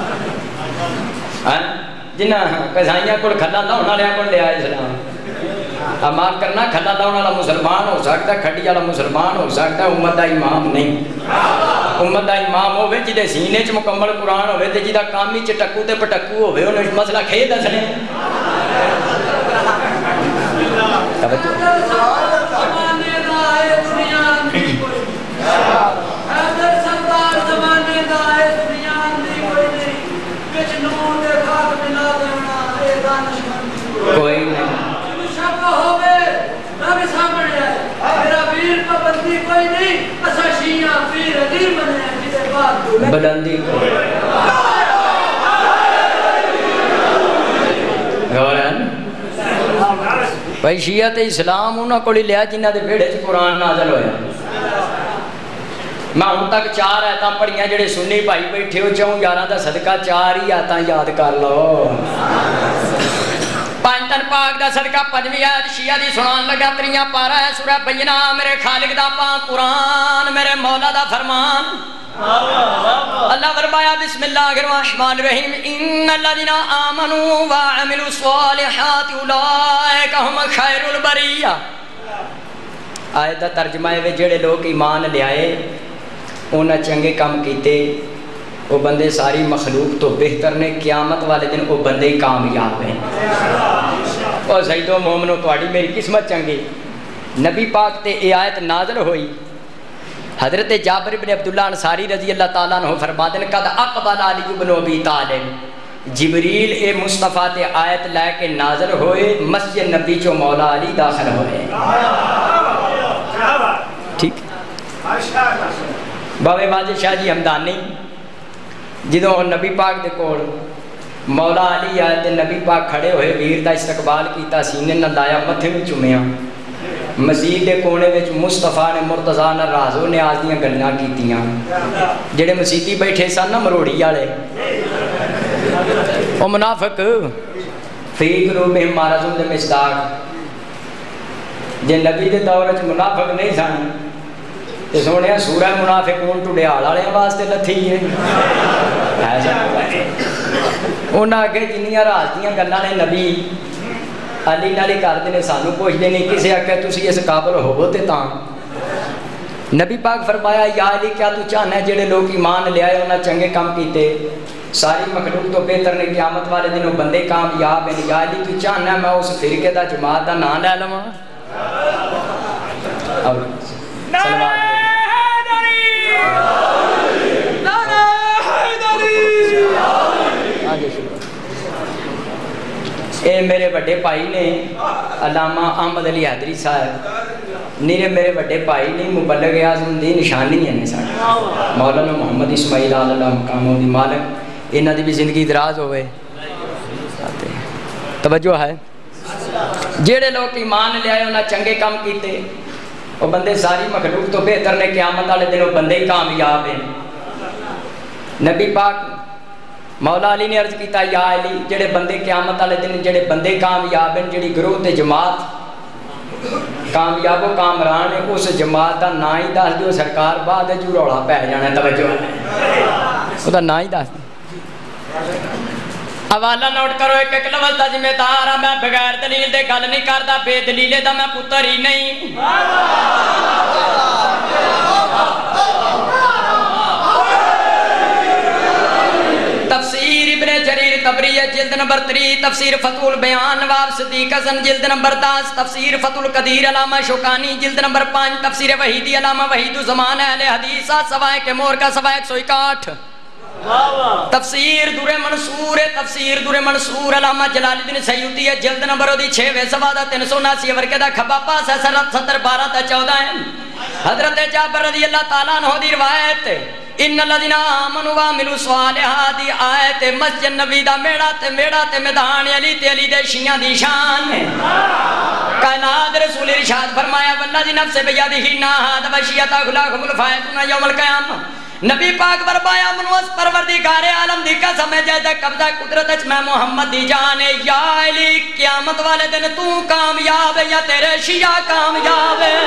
جنہ قزائیاں کو کھلا لاؤن والے کو لیا اسلام۔ اب معاف کرنا، کھلا لاؤن والا مسلمان ہو سکتا ہے، کھڈی والا مسلمان ہو سکتا ہے، امت دا امام نہیں۔ امت دا امام ہوے جدے سینے چ مکمل قرآن ہوے تے جدا کام ہی چٹکو تے پٹکو ہوے انہوں مسئلہ کھے دسنے۔ کوئی نہیں بلندی بھائی شیعہ تے اسلام انہاں کو لیا جنہ دے بیڑے چ قرآن نازل ہویا۔ میں ہوں تک 4 آیتاں پڑھیاں جڑے سنی بھائی بیٹھے ہو چاہوں 11 دا صدقہ 4 ہی آیتاں یاد کر لو۔ پانچن پاک دا صدقہ 5ویں آیت شیعہ دی سنان لگا 3 پارہ ہے سورہ بینہ، میرے خالق دا پاک قرآن، میرے مولا دا فرمان۔ اللہ فرمایا بسم اللہ الرحمن الرحیم ان الذین آمنوا وعملوا الصالحات اولئک هم خیر البریہ۔ آیت دا ترجمہ ہے جڑے لوگ ایمان لے آئے انہاں چنگے کام کیتے وہ بندے ساری مخلوق تو بہتر نے، قیامت والے دن وہ بندے ہی کامیاب ہیں۔ اور سیدو مومنو تواڈی میری قسمت چنگی، نبی پاک تے اے آیت نازل ہوئی، حضرت جابر بن عبداللہ انصاری رضی اللہ تعالیٰ عنہ فرماتے ہیں قد اقبل علی بن ابی طالب جبریل اے مصطفیٰ تے آیت لے کے نازل ہوئے مسجد نبی چو مولا علی داخل ہوئے. ٹھیک بابے واجد شاہ جی ہمدانی جدوں نبی پاک دے کول مولا علی آئے تے نبی پاک کھڑے ہوئے ویر دا استقبال کیتا سینے نہ لایا متھے میں چومیا مسجد دے کونے وچ مصطفیٰ نے مرتضیٰ نہ رازو نے آج دیاں گلاں کیتیاں جڑے مسیتی بیٹھے سن نہ مروڑی والے او منافق فی قلوبہم مرض دے مصداق جے نبی دے دور وچ منافق نہیں سن تے سونے سورہ منافقون ٹڈیال والے واسطے لتھی ہے انہاں اگے جنیاں راز دیاں گلاں نے نبی علی نالی کردے نے سانو پوچھدے نہیں کسے آکھے تسی اس قابل ہوو تے تاں نبی پاک فرمایا یا علی کیا تو چاہنا ہے جڑے لوگ ایمان لے آئے انہاں چنگے کام کیتے ساری مخلوق تو بہتر نے قیامت والے دنوں بندے کامیاب ہیں یا علی تو چاہنا ہے میں اس فرقے دا جماعت دا نام لے لواں اور اے میرے بڑے بھائی نے علامہ احمد علی حیدری صاحب نیرے میرے بڑے بھائی نے مبلغ اعظم دی نشانی ہے سارے مولانا محمد اسماعیل اللہ مقاموں دی مالک انہاں دی بھی زندگی دراز ہوئے توجہ ہے جیڑے لوگ ایمان لے آئے انہاں چنگے کام کیتے وہ بندے ساری مخلوق تو بہتر نے قیامت والے دنوں بندے ہی کامیاب ہیں. نبی پاک مولا علی نے عرض کیتا یا علی جڑے بندے قیامت والے دن جڑے بندے کامیاب ہیں جڑی گروہ تے جماعت کامیاب و کامران ہے اس جماعت دا نا ہی دس دیو سرکار بعد جو روڑا پہ جانا ہے توجہ وہ دا نا ہی دس حوالہ نوٹ کرو ایک ایک لفظ دا ذمہ دار ہاں میں بغیر دلیل دے گل نہیں کردا بے دلیلے دا میں پتر ہی نہیں. تفسیر ابن جریر طبری جلد نمبر 3 تفسیر فتح البیان نواب صدیق حسن جلد نمبر 10 تفسیر فتح القدیر علامہ شوکانی جلد نمبر 5 تفسیر وحیدی علامہ وحید الزمان اہل حدیث سوائے کے مور کا سوائے 161 تفسیر دور منصور تفسیر دور منصور علامہ جلال الدین سیوطی جلد نمبر 6 سوادہ 379 ورکے دا کھبا پاس ہے 70-12-14 ہے. حضرت جابر رضی اللہ تعالیٰ عنہ دی روایت ان الذین آمنوا وعملوا الصالحات دی آیت مسجد نبی دا میڑا تے میدان علی تے علی دے شیعہ دی شان ہے. کائنات رسول ارشاد فرمایا والذی نفس بیدہ نا ھذا وشیۃ اخلاقهم الفائزون یوم القیامہ. نبی پاک فرمایا منوس پروردگار عالم دی قسم ہے جیسے قبضہ قدرت اچ میں محمد دی جان ہے یا علی قیامت والے دن تو کامیاب ہے یا تیرے شیعہ کامیاب ہے.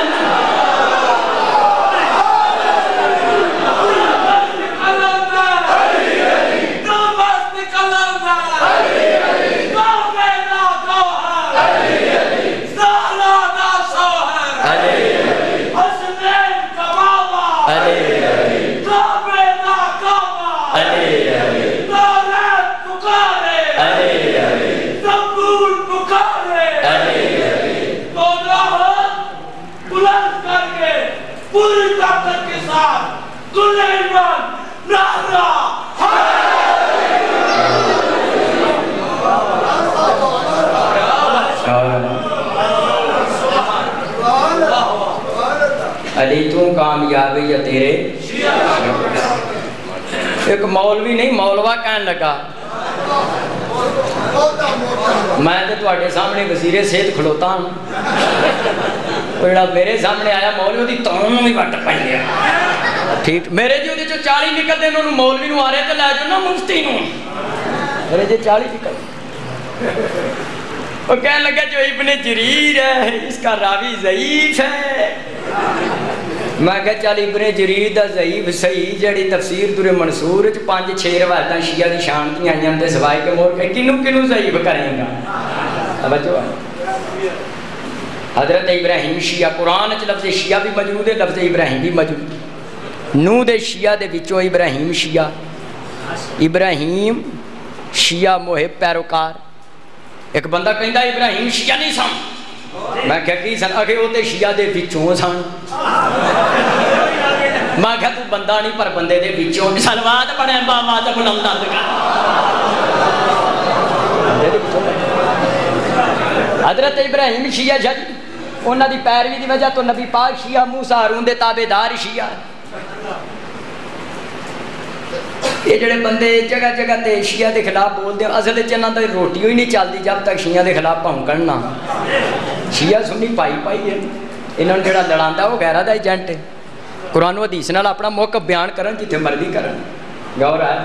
پوری طاقت کے ساتھ کل ایمان نعرہ علی تو کامیاب یا تیرے. ایک مولوی نہیں مولوہ کہنے لگا میں تو تواڈے سامنے وزیر صحت کھلوتا ہوں جڑا میرے سامنے آیا مولوی دی تون بھی وٹ پائی گیا ٹھیک میرے جو 40 نکلتے انہوں مولوی نو آ رہے تو لے جو نا مفتی نو میرے جو 40 نکلتے وہ کہنے لگا جو ابن جریر ہے اس کا راوی ضعیف ہے. میں کہا چل ابن جریر دا ضعیف صحیح جڑی تفسیر دور منصور 5-6 روایتاں شیعہ دی شان کی آئیں تے سوائے کے مور کے کنوں ضعیف کریں گا. توجہ حضرت ابراہیم شیعہ قرآن چ لفظ شیعہ بھی موجود ہے لفظ ابراہیم بھی موجود. نو دے شیعہ دے وچوں ابراہیم شیعہ محب پیروکار. ایک بندہ کہندا ابراہیم شیعہ نہیں سن میں کہا کی سن اگے وہ تے شیعہ دے وچوں سن میں کہا تو بندہ نہیں پر بندے دے وچوں سلوات پڑھے بابا تے بلند درد کر حضرت ابراہیم شیعہ جج انہاں دی پیروی دی وجہ تو نبی پاک شیعہ موسیٰ ہارون دے تابعدار شیعہ. یہ جڑے بندے جگہ جگہ تے شیعہ دے خلاف بول دے اصل وچ انہاں دی روٹی ہوئی نہیں چلدی جب تک شیعہ دے خلاف بھونکن نہ. شیعہ سنی پائی ہے انہاں جڑا لڑاندا وہ غیرہ دا ایجنٹ ہے. قرآن و حدیث نال اپنا موقف بیان کرن جتھے مرضی کرن. غور ہے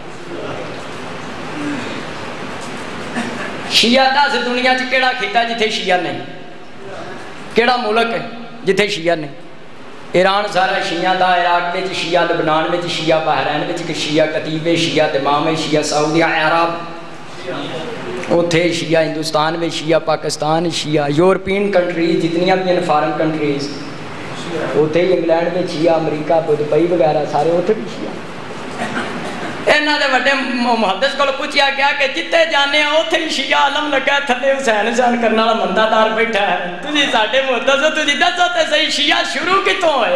شیعہ دس دنیا چ کیڑا خطہ جتھے شیعہ نہیں, کیڑا ملک ہے جتھے شیعہ نہیں. ایران سارا شیعہ دا, عراق میں شیعہ, لبنان میں شیعہ, بحرین میں شیعہ, کتیبے شیعہ, دمام شیعہ, سعودیہ عرب اتھے شیعہ, ہندوستان میں شیعہ, پاکستان شیعہ, یورپین کنٹریز جتنیاں بھی ہیں فارن کنٹریز اتھے انگلینڈ میں شیعہ, امریکہ, دبئی وغیرہ سارے اتھے بھی شیعہ. انہاں دے وڈے محدث کو پوچھیا گیا کہ جتے جانے ہیں اتھے شیعہ عالم لگا تھلے حسین حسین کرنے والا بندہ دار بیٹھا ہے. تجھے ساڈے محدث ہو تجھے دسو تے صحیح شیعہ شروع کتوں ہوئے؟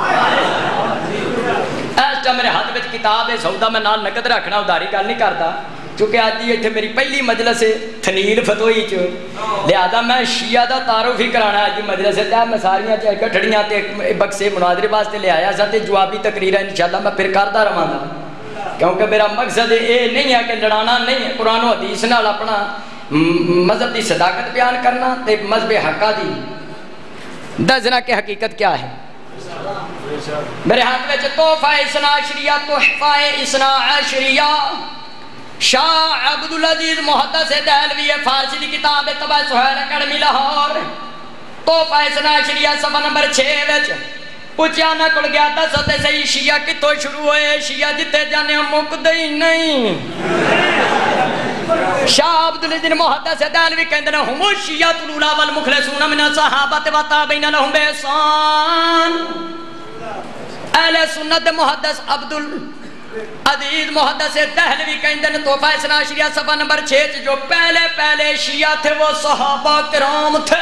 اس ٹائم میرے ہاتھ وچ کتاب ہے سودا میں نال نقد رکھنا ادھاری گل نہیں کرتا چونکہ اج دی ایتھے میری پہلی مجلس ہے تھنیل فتوی چ لہذا میں شیعہ دا تعارف ہی کرانا اج دی مجلس تے میں ساریاں کٹھڑیاں تے بکسے مناظرے واسطے لے آیا سا تے جوابی تقریر انشاءاللہ میں پھر کردا رہاں گا کیونکہ میرا مقصد یہ نہیں ہے کہ لڑانا نہیں ہے. قرآن و حدیث نال اپنا مذہب دی صداقت بیان کرنا تے مذہب حقہ دی دسنا کہ حقیقت کیا ہے. میرے ہاتھ میں تحفہ اثنا عشریہ, تحفہ اثنا عشریہ, شاہ عبدالعزیز محدث دہلوی فارسی دی کتاب طبع سہیل اکیڈمی لاہور. تحفہ اثنا عشریہ صفحہ نمبر 6 وچ پوچھا نہ کل گیا دس تے صحیح شیعہ کتوں شروع ہوئے؟ شیعہ جتے جانے مکدے ہی نہیں. شاہ عبدالعزیز محدث دہلوی کہندے نے ہم الشیعۃ الاولی والمخلصون من الصحابۃ والتابعین لهم بإحسان. اہل سنت محدث عبدالعزیز محدث دہلوی کہندے نے تحفہ اثنا عشریہ صفحہ نمبر 6 جو پہلے شیعہ تھے وہ صحابہ کرام تھے.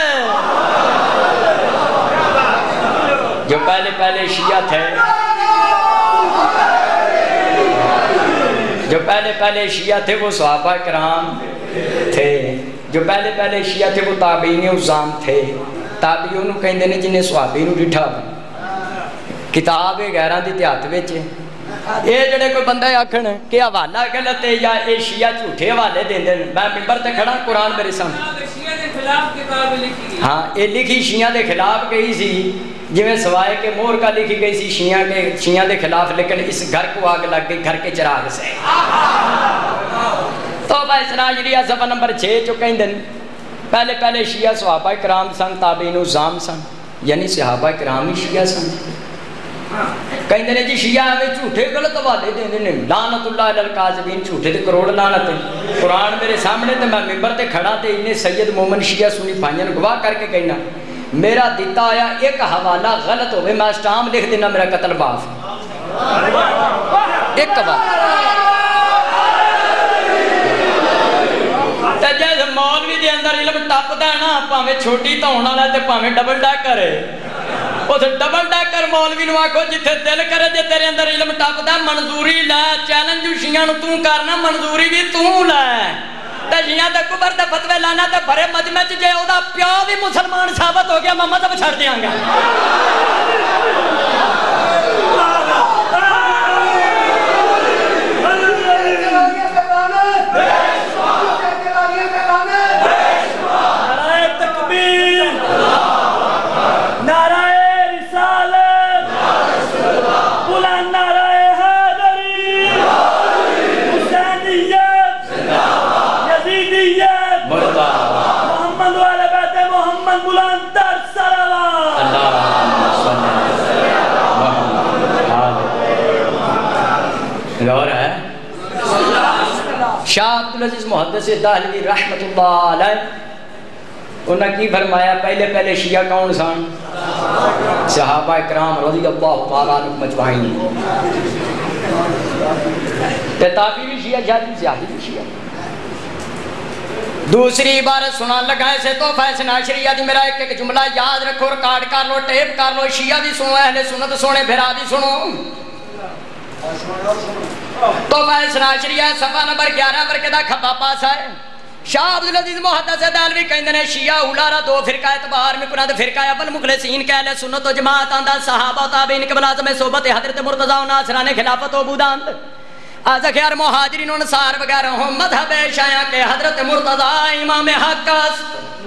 جو پہلے شیعہ تھے, جو پہلے شیعہ تھے وہ صحابہ کرام تھے. جو پہلے شیعہ تھے وہ تابعین عظام تھے. تابعین کہندے نے جنہیں صحابی نو ڈٹھا کتاب غیراں دی ہاتھ وچ. یہ جڑے کوئی بندہ آکھن کہ حوالہ غلط ہے یا یہ شیعہ جھوٹے حوالے دیندے نے, میں ممبر تے کھڑا قرآن میرے سامنے ہاں یہ لکھی شیعہ دے خلاف گئی سی جویں سوائے کہ مور کا لکھی گئی سی شیعہ دے خلاف, لیکن اس گھر کو آگ لگ گئی گھر کے چراغ سے. توبہ اثنا عشریہ صفحہ نمبر 6 جو کہندے پہلے شیعہ صحابہ کرام سن, تابعین عظام سن, یعنی صحابہ کرام ہی شیعہ سن. کہندے نے جی شیعہ ہمیں جھوٹے غلط حوالے دیندے نے, لعنت اللہ علی الکاذبین, جھوٹے تے کروڑ لعنت ہے. قرآن میرے سامنے تے میں ممبر تے کھڑا تے انہیں سید مومن شیعہ سنی بھائیاں گواہ کر کے کہنا میرا دیتا آیا ایک حوالہ غلط ہوئے میں اسٹام لکھ دینا میرا قتل باف. ایک بات تے جیسے مولوی دے اندر علم ٹپ دا نا پاویں چھوٹی تو ہونا لے تے پاویں ڈبل ڈیک کرے, اس ڈبل ڈیکر مولوی نو آکھو جتھے دل کرے جے تیرے اندر علم ٹپ دا منظوری لے, چیلنج شیعہ نو تو کرنا منظوری بھی تو لے. تے شیعہ تے کفر تے فتوی لانا تے بھرے مجمع چ جے او دا پیو بھی مسلمان ثابت ہو گیا میں مذہب چھڑ دیاں گا. شاہ عبدالعزیز محدث دہلوی رحمت اللہ علیہ انہوں نے کی فرمایا پہلے شیعہ کون سن؟ صحابہ اکرام رضی اللہ تعالیٰ عنہ مجمعین. تابعی بھی شیعہ, جادی بھی شیعہ. دوسری عبارت سنان لگا اسے تحفہ اثنا عشریہ دی میرا ایک جملہ یاد رکھو، ریکارڈ کر لو، ٹیپ کر لو، شیعہ بھی سنو، اہل سنت سونے، بھرا بھی سنو۔ تحفہ اثنا عشریہ صفحہ نمبر 11 ورکے دا کھبا پاسا ہے۔ شاہ عبدالعزیز محدث دہلوی کہندے نے شیعہ اولارا دو فرقہ اعتبار میں کنند فرقہ اول مخلصین کہ اہل سنت و جماعت آندہ صحابہ و تابعین کے بلازم صحبت حضرت مرتضی و ناصران خلافت و بوداند از خیار مہاجرین و نصار وغیرہ ہوں مذہب شیعہ کے حضرت مرتضی امام حق است۔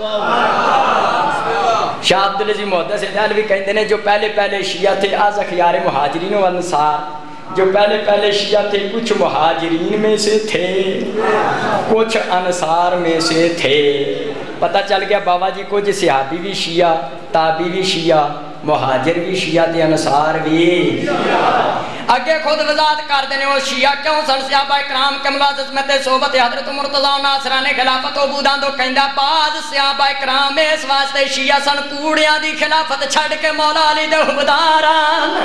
شاہ عبدالعزیز محدث دہلوی کہندے نے جو پہلے شیعہ تھے از خیار مہاجرین و انصار، جو پہلے شیعہ تھے کچھ مہاجرین میں سے تھے کچھ انصار میں سے تھے۔ پتہ چل گیا بابا جی کچھ صحابی بھی شیعہ، تابعی بھی شیعہ، مہاجر بھی شیعہ تے انصار بھی۔ اگے خود وضاحت کر دینے وہ شیعہ کیوں سن صحابہ اکرام کے ملازمت صحبت حضرت مرتضی و ناصران خلافت و بوداندو کہندہ بعض صحابہ اکرام اس واسطے شیعہ سن کوڑیاں دی خلافت چھڑ کے مولا علی دے حبداران،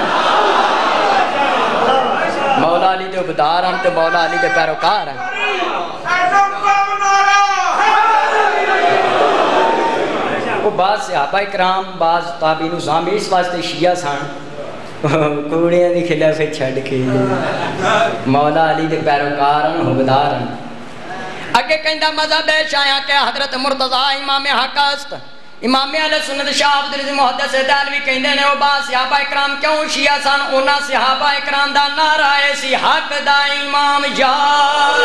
مولا علی دے حبداران تے مولا علی دے پیروکار ہیں۔ وہ بعض صحابہ اکرام بعض تابعین نظام اس واسطے شیعہ سن کوڑیاں دی خلافت چھڑ کے مولا علی دے پیروکارن حبدارن۔ اگے کہندہ مذہب شیعہ کہ حضرت مرتضی امام حق است۔ امام اہل سنت شاہ عبدالعزیز محدث دہلوی کہندے نے وہ بعض صحابہ اکرام کیوں شیعہ سن، انہاں صحابہ اکرام دا نعرہ سی حق دا امام یار۔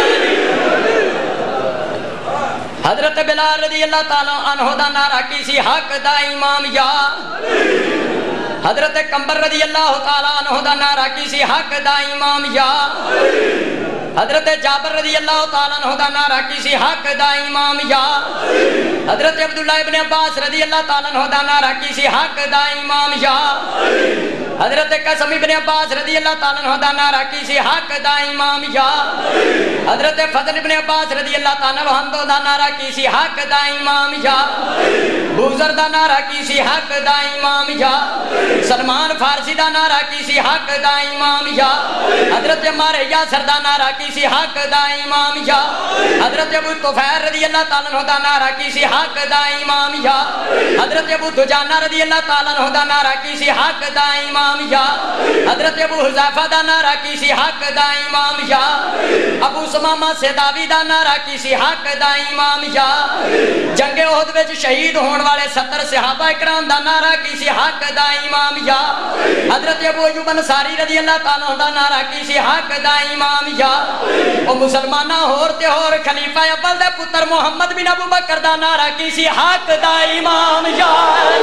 حضرت بلال رضی اللہ تعالیٰ عنہ دا نعرہ کسی حق دا امام یار۔ حضرت کمبر رضی اللہ تعالیٰ عنہ دا نعرہ کسی حق دا امام یار۔ حضرت جابر رضی اللہ تعالیٰ عنہ دا نعرہ کسی حق دا امام یار۔ حضرت عبداللہ ابن عباس رضی اللہ تعالیٰ عنہ دا نعرہ کسی حق دا امام یار۔ حضرت قاسم ابن عباس رضی اللہ تعالیٰ عنہ دا نعرہ کسی حق دا امام یار۔ حضرت فضل ابن عباس رضی اللہ تعالیٰ عنہ دا نعرہ کسی حق دا امام یار۔ بوزر دا نعرہ کسی حق دا امام یار۔ سلمان فارسی دا نعرہ کسی حق دا امام یار۔ حضرت عمار یاسر دا نعرہ کسی حق دا امام یار۔ حضرت ابو طفیل رضی اللہ تعالیٰ عنہ دا نعرہ کسی حق دا امام یار۔ حضرت ابو دجانہ رضی اللہ تعالیٰ عنہ دا نعرہ کسی حق دا امام یار۔ حضرت ابو حذیفہ دا نعرہ کسی حق دا امام یار۔ ابو سمامہ سیداوی دا نعرہ کسی حق دا امام یار۔ جنگ احد وچ شہید ہون والے 70 صحابہ اکرام دا نعرہ کسی حق دا امام یار۔ حضرت ابو ایوب انصاری رضی اللہ تعالیٰ عنہ دا نعرہ کسی حق دا امام یار۔ او مسلمانہ ہور تے ہور خلیفہ اول دے پتر محمد بن ابو بکر دا نعرہ کسی حق دا امام یار۔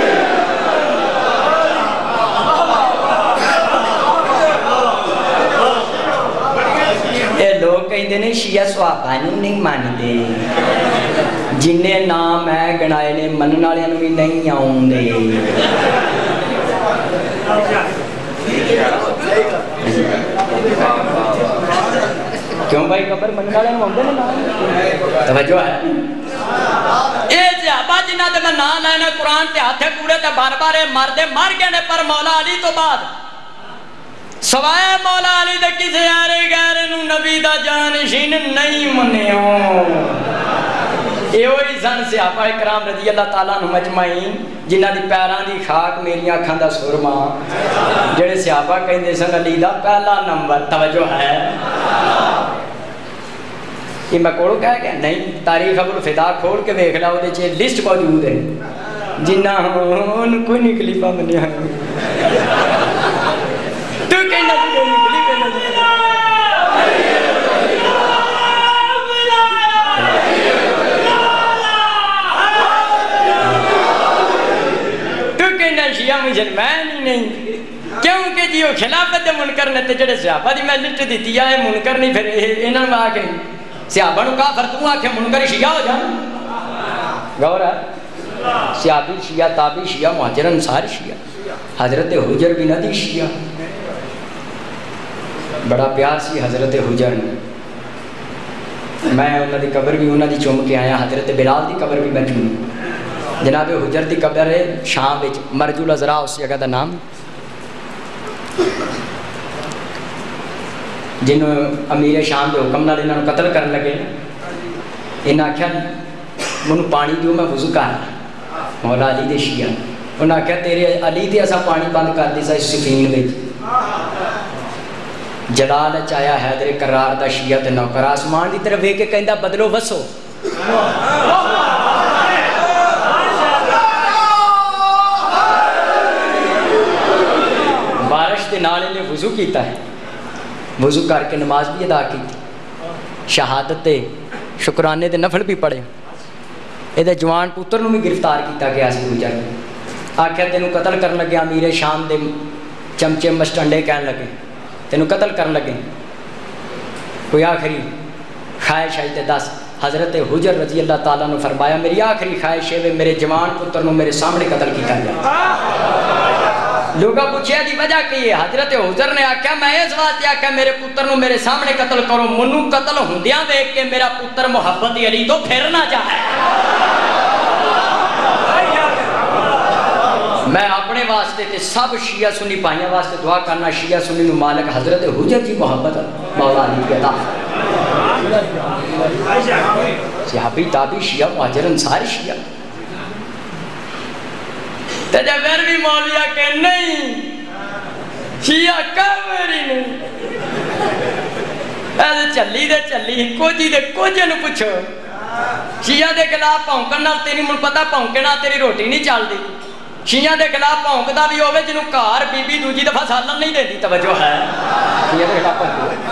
اے لوگ کہندے نے شیعہ صحابہ نوں نہیں مانتے، جننے نام ہے گنائے نے منن والے نوں بھی نہیں آوندے۔ کیوں بھائی قبر منن والے نوں آوندے نے نام؟ توجہ ہے اے صحابہ جنہاں دے میں نام لائے نے قرآن تے ہاتھے کوڑے تے بار بار مردے مر گئے نے، پر مولا علی تو بعد سوائے مولا علی دے کسے آرے گارے نو نبی دا جانشین نہیں منیوں۔ اے وہی زن صحابہ اکرام رضی اللہ تعالیٰ عنہ مجمعین جنہاں دی پیران دی خاک میری آنکھاں دا سرما، جڑے صحابہ کہندے سن علی دا پہلا نمبر۔ توجہ ہے یہ میں کوڑو کہہ گیا نہیں، تاریخ ابو الفدا کھول کے دیکھ لا دے چھے لسٹ موجود ہے جنہاں ان کو نکلی پا منیا تو کہنا جو نکلی پہ نکلی تو کہنا شیعہ مسلمان ہی نہیں، کیونکہ جی وہ خلافت منکر نے تے جڑے صحابہ دی میں لسٹ دیتی ہے منکر نہیں، پھر انہاں میں آکے صحابہ نو کافر تو آکے منکر شیعہ ہو جان۔ غور ہے صحابی شیعہ، تابعی شیعہ، مہاجر انصار شیعہ، حضرت حجر بن ادی شیعہ، بڑا پیار سی حضرت حجر نے۔ میں انہاں دی قبر بھی انہاں دی چوم کے آیا، حضرت بلال دی قبر بھی میں چومی۔ جناب حجر دی قبر ہے شام وچ، مرج الازراء اس جگہ دا نام، جنہوں امیر شام دے حکم نال انہاں نوں قتل کرن لگے۔ انہیں آخیا مجھے پانی دیو میں وضو کر مولا علی دے شیعہ انہیں آخیا تیرے علی تے اسا پانی بند کر دی سا سفین وچ جلال چایا حیدر کرار دا شیعہ تے نوکر آسمان دی طرف ویکھ کے کہندا بدلو وسو بارش دے نال نے وضو کیتا ہے وضو کر کے نماز بھی ادا کی شہادت تے شکرانے دے نفل بھی پڑھے یہ جوان پتر نو بھی گرفتار کیتا گیا سی گجر آخیا تینوں قتل کرن لگے امیر شام دے چمچے مسٹنڈے کہن لگے تینوں قتل کرن لگے کوئی آخری خواہش آئی تے دس حضرت حجر رضی اللہ تعالیٰ نے فرمایا میری آخری خواہش ہے میرے جوان پتر نو میرے سامنے قتل کیتا گیا لوگا پوچھیا دی وجہ کی ہے حضرت حجر نے آکھیا میں اس واسطے آکھیا میرے پتر نو میرے سامنے قتل کرو منو قتل ہوندیاں دیکھ کے میرا پتر محبت علی تو پھر نہ جائے میں اپنے واسطے تے سب شیعہ سنی بھائیاں واسطے دعا کرنا شیعہ سنی نو مالک حضرت حجر جی محبت مولا علی کی عطا صحابی تابی شیعہ مہاجر انصار شیعہ تجھے پھر بھی مولویہ کہ نہیں شیعہ کافری نہیں ایسے چلی دے چلی کوجی دے کوجے نو پوچھو شیعہ دے خلاف پونکن نال تیری من پتہ پونکے نال تیری روٹی نہیں چل دی شیعہ دے خلاف پونکدا بھی ہوے جنوں گھر بی بی دوجی دفعہ سالن نہیں دیندی توجہ ہے شیعہ دے خلاف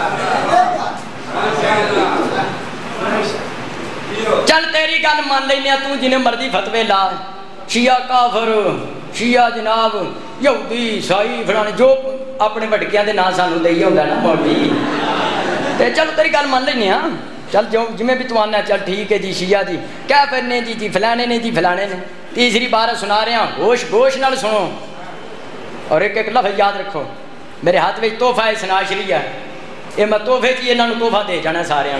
چل تیری گل مان لینے تو جنہیں مرضی فتوے لا شیعہ کافر شیعہ جناب یہودی عیسائی فلانے جو اپنے وڈکیاں دے نام سانو دئی ہوندا نا مولوی تے چل تیری گل مان لینے ہاں چل جو جویں بھی تو آنا چل ٹھیک ہے جی شیعہ جی کافر نے جی فلانے نے جی فلانے نے تیسری بار سنا رہے ہیں گوش گوش نال سنو اور ایک ایک لفظ یاد رکھو میرے ہاتھ میں تحفہ سنا شریعہ یہ میں تحفے چ انہاں نو تحفہ دے جانا سارے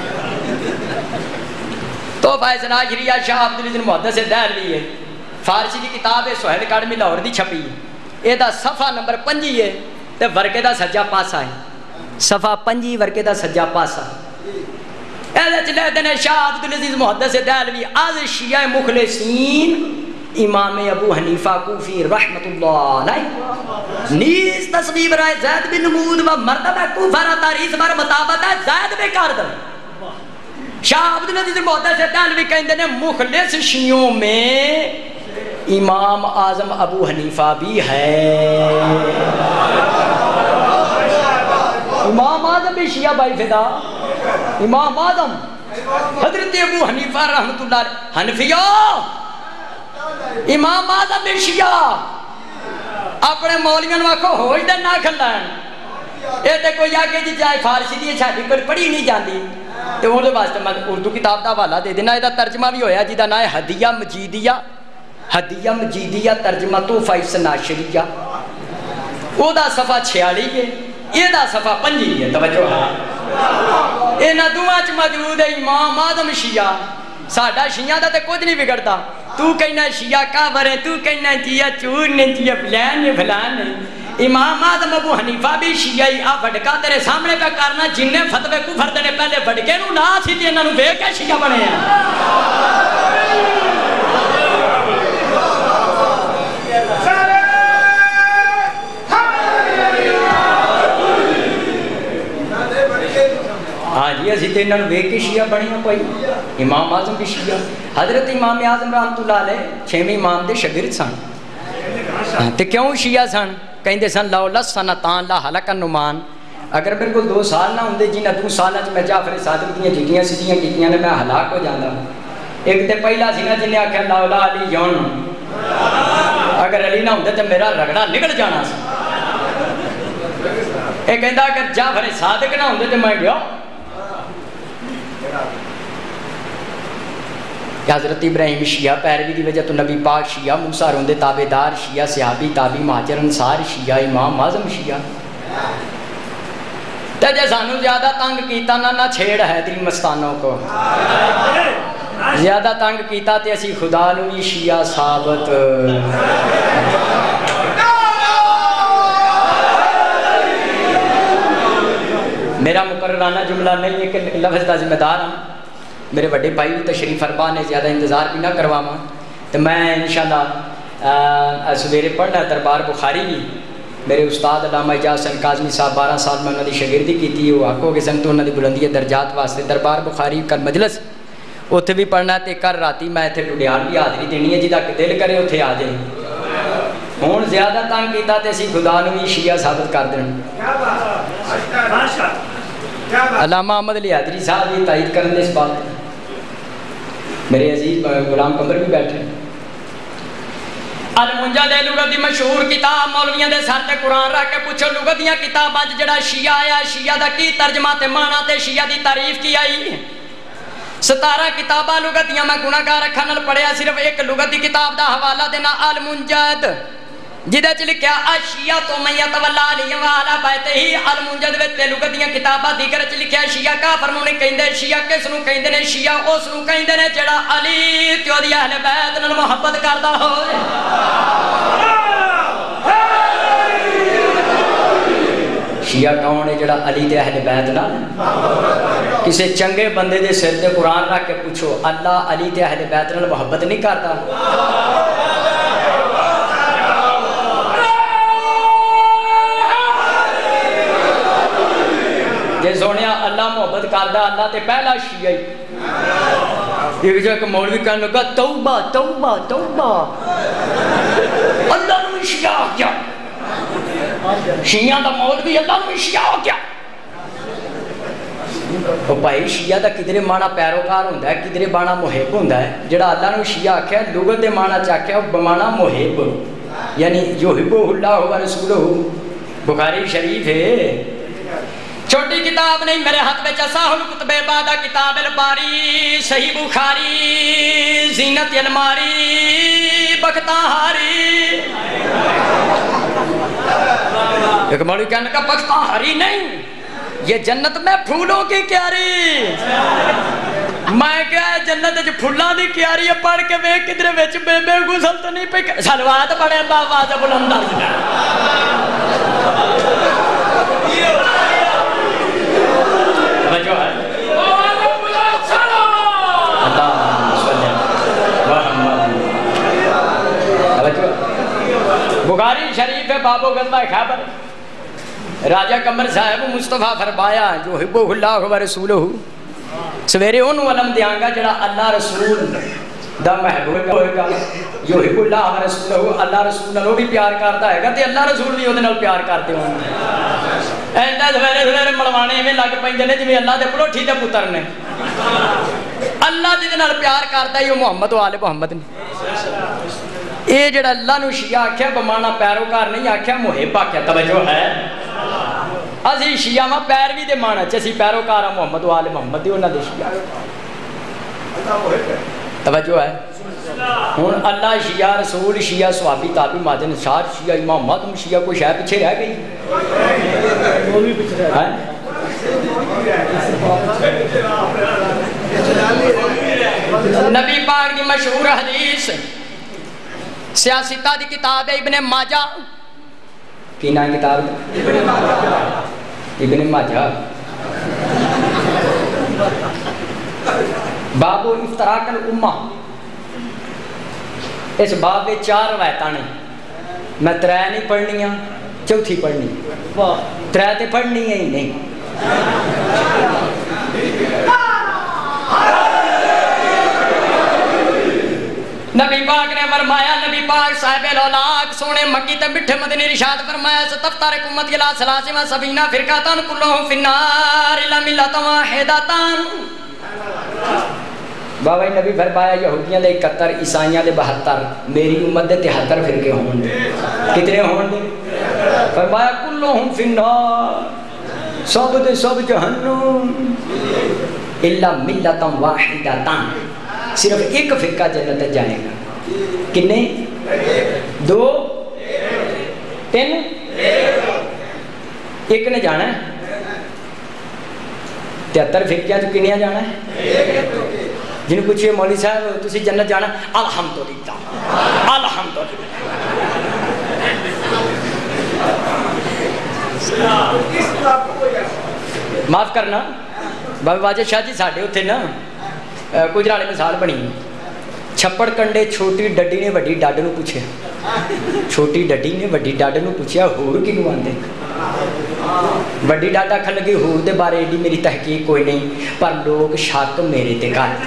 تحفہ سنا شریعہ شاہ عبدالعزیز محدث دہلوی ہے فارسی کی کتاب ہے سہیل اکیڈمی لاہور دی چھپی یہ دا صفحہ نمبر 5 ہے تے ورقے دا سجا پاسا ہے صفحہ 5 ورقے دا سجا پاسا ایسے چلے دینے شاہ عبدالعزیز محدث دہلوی از شیعہ مخلصین امام ابو حنیفہ کوفی رحمت اللہ علیہ نیز تصویب رائے زید بن نمود و مرتبہ کوفہ تاریخ بر مطابت ہے زید بے کاردن شاہ عبدالعزیز محدث دہلوی کہندے نے مخلص شیعوں میں امام اعظم ابو حنیفہ بھی ہے امام اعظم بھی شیعہ بائی فدا امام اعظم حضرت ابو حنیفہ رحمت اللہ علیہ حنفیہ امام اعظم بھی شیعہ اپنے مولیان واقع ہوئی دن نہ کھلائیں یہ تے کوئی آگے جی جائے فارسی دی چھاڑی پر پڑھی نہیں جاندی تو وہ دے واسطے میں اردو کتاب دا حوالہ دے دینا یہ ترجمہ بھی ہویا جی دا نا ہے ہدیہ مجیدیہ ترجمہ تحفہ ناشریہ او دا صفحہ 46 ہے یہ دا صفحہ 5 ہے توجہ ہے یہ نہ دعا چ موجود ہے امام اعظم شیعہ ساڈا شیعہ دا تے کچھ نہیں بگڑتا تو کہنا شیعہ کافر ہے تو کہنا جیا چور نے جیا فلان نے فلان نے امام اعظم ابو حنیفہ بھی شیعی آ بھڑکا تیرے سامنے پہ کرنا جن نے فتوے کفر دے پہلے بھڑکے نو لا سی تے انہاں نو ویکھ کے شیعہ بنے ہیں ہاں جی اسی تے انہاں نو ویکھ کے شیعہ بنے ہیں کوئی امام اعظم بھی شیعہ حضرت امام اعظم رحمت اللہ علیہ 6ویں امام دے شاگرد سن تے کیوں شیعہ سن کہندے سن لو لسنتان لا حلق النمان اگر میرے کو 2 سال نہ ہوندے جنہاں 2 سالاں وچ میں جعفر صادق دیاں جھٹیاں سیدھیاں کیتیاں نے میں ہلاک ہو جاندا ایک تے پہلا سی نا جن نے آکھیا لا علی یون اگر علی نہ ہوندے تے میرا رگڑا نکل جانا سی اے کہندا اگر جعفر صادق نہ ہوندے تے میں گیا حضرت ابراہیم شیعہ پیروی دی وجہ تو نبی پاک شیعہ موسیٰ روندے تابعدار شیعہ صحابی تابعی مہاجر انصار شیعہ امام اعظم شیعہ تے جے سانو زیادہ تنگ کیتا نہ چھیڑ حیدری مستانوں کو زیادہ تنگ کیتا تے اسی خدا نو بھی شیعہ ثابت میرا مقررانہ جملہ نہیں ہے کہ لفظ دا ذمہ دار ہوں میرے بڑے بھائی بھی تشریف فرما نے، زیادہ انتظار بھی نہ کرواواں تو میں انشاءاللہ سویرے پڑھنا دربار بخاری بھی میرے استاد علامہ اعجاز حسین کاظمی صاحب 12 سال میں انہوں نے شاگردی کی، وہ حق ہو گئے سن تو انہوں نے بلندی درجات واسطے دربار بخاری کر مجلس اتنے بھی پڑھنا تے کر راتی میں اتنے ٹڈیال بھی حاضری دینی ہے، جہاں دل کرے اتنے آ جائے۔ ہوں زیادہ تنگ کیتا تے اسی خدا نو بھی شیعہ ثابت کر دیں۔ علامہ احمد علی حیدری صاحب بھی تائید کرن دے اس بات، میرے عزیز غلام قمر بھی بیٹھے۔ المنجد لغت دی مشہور کتاب، مولویاں دے سر تے قرآن رکھ کے پوچھو لغت دیاں کتاباں جڑا شیعہ آیا، شیعہ دا کی ترجمہ تے معنی تے شیعہ دی تعریف کی آئی؟ 17 کتاباں لغت دیاں میں گناہگار اکھاں نال پڑھیا، صرف ایک لغت دی کتاب دا حوالہ دینا المنجد، جدے چ لکھیا اشیاء تو من یتولا علی و علی بیتہ ہی۔ المنجد وچ تے لغت دیاں کتاباں دیگر چ لکھیا شیعہ کافر نوں نہیں کہندے، شیعہ کس نوں کہندے نے؟ شیعہ اس نوں کہندے نے جڑا علی تے اودی اہل بیت نال محبت کردا ہوئے۔ شیعہ کون ہے؟ جڑا علی تے اہل بیت نال، کسے چنگے بندے دے سر تے قرآن رکھ کے پوچھو اللہ علی تے اہل بیت نال محبت نہیں کردا؟ جے سونیا اللہ محبت کردا، اللہ تے پہلا شیعہ ہی۔ ایک جو ایک مولوی کہنے لگا توبہ توبہ توبہ، اللہ نو شیعہ آ گیا، شیعہ دا مولوی اللہ نو شیعہ آ گیا۔ وہ بھائی شیعہ دا کدھرے معنی پیروکار ہوندا ہے، کدھرے معنی محب ہوندا ہے۔ جڑا اللہ نو شیعہ آکھیا لغت دے معنی چ آکھیا بمعنی محب، یعنی یحبہ اللہ و رسولہ، بخاری شریف ہے۔ چھوٹی کتاب نہیں میرے ہاتھ میں صحیح الکتب بعد کتاب الباری، صحیح بخاری، زینت الماری، بختہاری۔ ایک مولوی کہنے کا بختہاری نہیں، یہ جنت میں پھولوں کی کیاری۔ میں کیا ہے جنت جو پھولاں دی کیاری ہے، پڑھ کے ویکھ کدھر وچ بے بے گزل تو نہیں پہ سلوات پڑھے بابا سے بلند بخاری شریف باب و غزوہ خیبر، راجہ قمر صاحب مصطفیٰ فرمایا جو حبہ اللہ و رسولہ، سویرے انہوں علم دیاں گا جڑا اللہ رسول دا محبوب ہوئے گا، جو حب اللہ و رسولہ، اللہ رسول نالوں بھی پیار کرتا ہے گا تے اللہ رسول بھی اودے نال پیار کرتے ہوں گے۔ ایندہ سویرے ملوانے میں لگ پائیں جنے جویں اللہ دے پلوٹھی دے پتر نے۔ اللہ جدے نال پیار کرتا ہے وہ محمد و آل محمد نے۔ اے جڑا اللہ نو شیعہ آکھیا بمعنی پیروکار نہیں آکھیا محب آکھیا، توجہ ہے؟ اسی شیعہ ماں پیروی دے معنی چ اسی پیروکار ہاں محمد و آل محمد دی، انہاں دے شیعہ۔ توجہ ہے؟ ہن اللہ شیعہ رسول شیعہ صحابی تابعی ماجن شار شیعہ امام مہدی شیعہ کوئی شے پیچھے رہ گئی؟ نبی پاک دی مشہور حدیث سیاستہ دی کتاب ہے ابن ماجہ، کی نام کتاب ابن ماجہ، باب افتراق الامہ۔ اس باب میں 4 روایتاں نے، میں 3 نہیں پڑھنی ہاں، چوتھی پڑھنی، 3 تے پڑھنی ہی نہیں۔ نبی پاک نے فرمایا، نبی پاک صاحب الاولاق سونے مکی تے مٹھے مدنی ارشاد فرمایا ستفترق امتی الی 73 فرقۃ کلھم فی النار الا ملۃ واحدۃ۔ بابا نبی فرمایا یہودیاں دے 71، عیسائیاں دے 72، میری امت دے 73 فرقے ہون گے۔ کتنے ہون گے؟ فرمایا کلھم فی النار، سب دے سب جہنم، الا ملۃ واحدۃ، صرف ایک فرقہ جنت جائے گا۔ کنے؟ 2 3 ایک نے جانا ہے۔ 73 فرقیاں تو کنیاں جانا ہے؟ جنہوں پوچھئے مولوی صاحب تسی جنت جانا؟ الحمدللہ الحمدللہ۔ معاف کرنا بابا واجد شاہ جی ساڑھے ہوتے نا गुजरा वाली मिसाल बनी। छप्पड़ कंडे छोटी डड्डी ने वड्डी डड नूं पुछया, छोटी डड्डी ने वड्डी डड नूं पुछया हूर किनूं आंदे? वड्डी डड आखन लगी हूर दे बारे एडी मेरी तहकीक कोई नहीं, पर लोग शक मेरे ते करदे।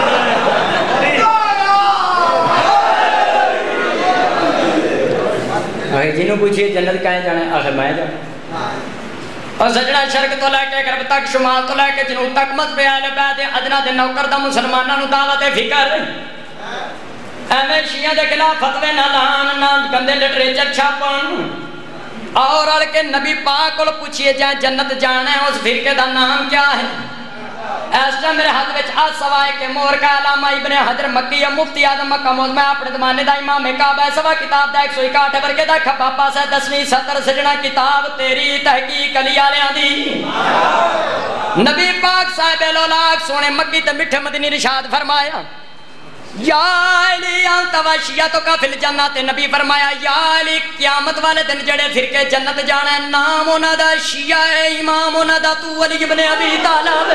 जिन्हों पूछिए जन्नत कहें जाना, आखिर मैं जाना। और सजना शर्क तो लैके गरब तक, शुमाल तो लैके जनूब तक, मजहबे आले बैत अदना दे नौकर दा मुसलमानां नूं दावत फिकर। एवें शिया दे खिलाफ फतवे ना लान, ना गंदे लिटरेचर छापन। और अड़ के नबी पाक को पूछिए जाए जन्नत जाना है उस फिरके दा नाम क्या है? इस टाइम मेरे हाथ में आज सवाए के मोर का अलामा इब्ने हजर मक्की या मुफ्ती आदम मक्का मौज में अपने जमाने दा इमाम काबा सवा किताब दा 161 वर्गे दा खब्बा पासा 10वीं 70 सजना किताब तेरी तहकीक अली वालियां दी। नबी पाक साहिब लोलाक सोने मक्की ते मिठे मदनी इरशाद फरमाया या अली अंत वशियतो का फिल जन्नत। नबी फरमाया या अली क़यामत वाले दिन जड़े फिरके जन्नत जाना नाम उन्हां दा शिया है, इमाम उन्हां दा तू अली इब्ने अबी तालिब।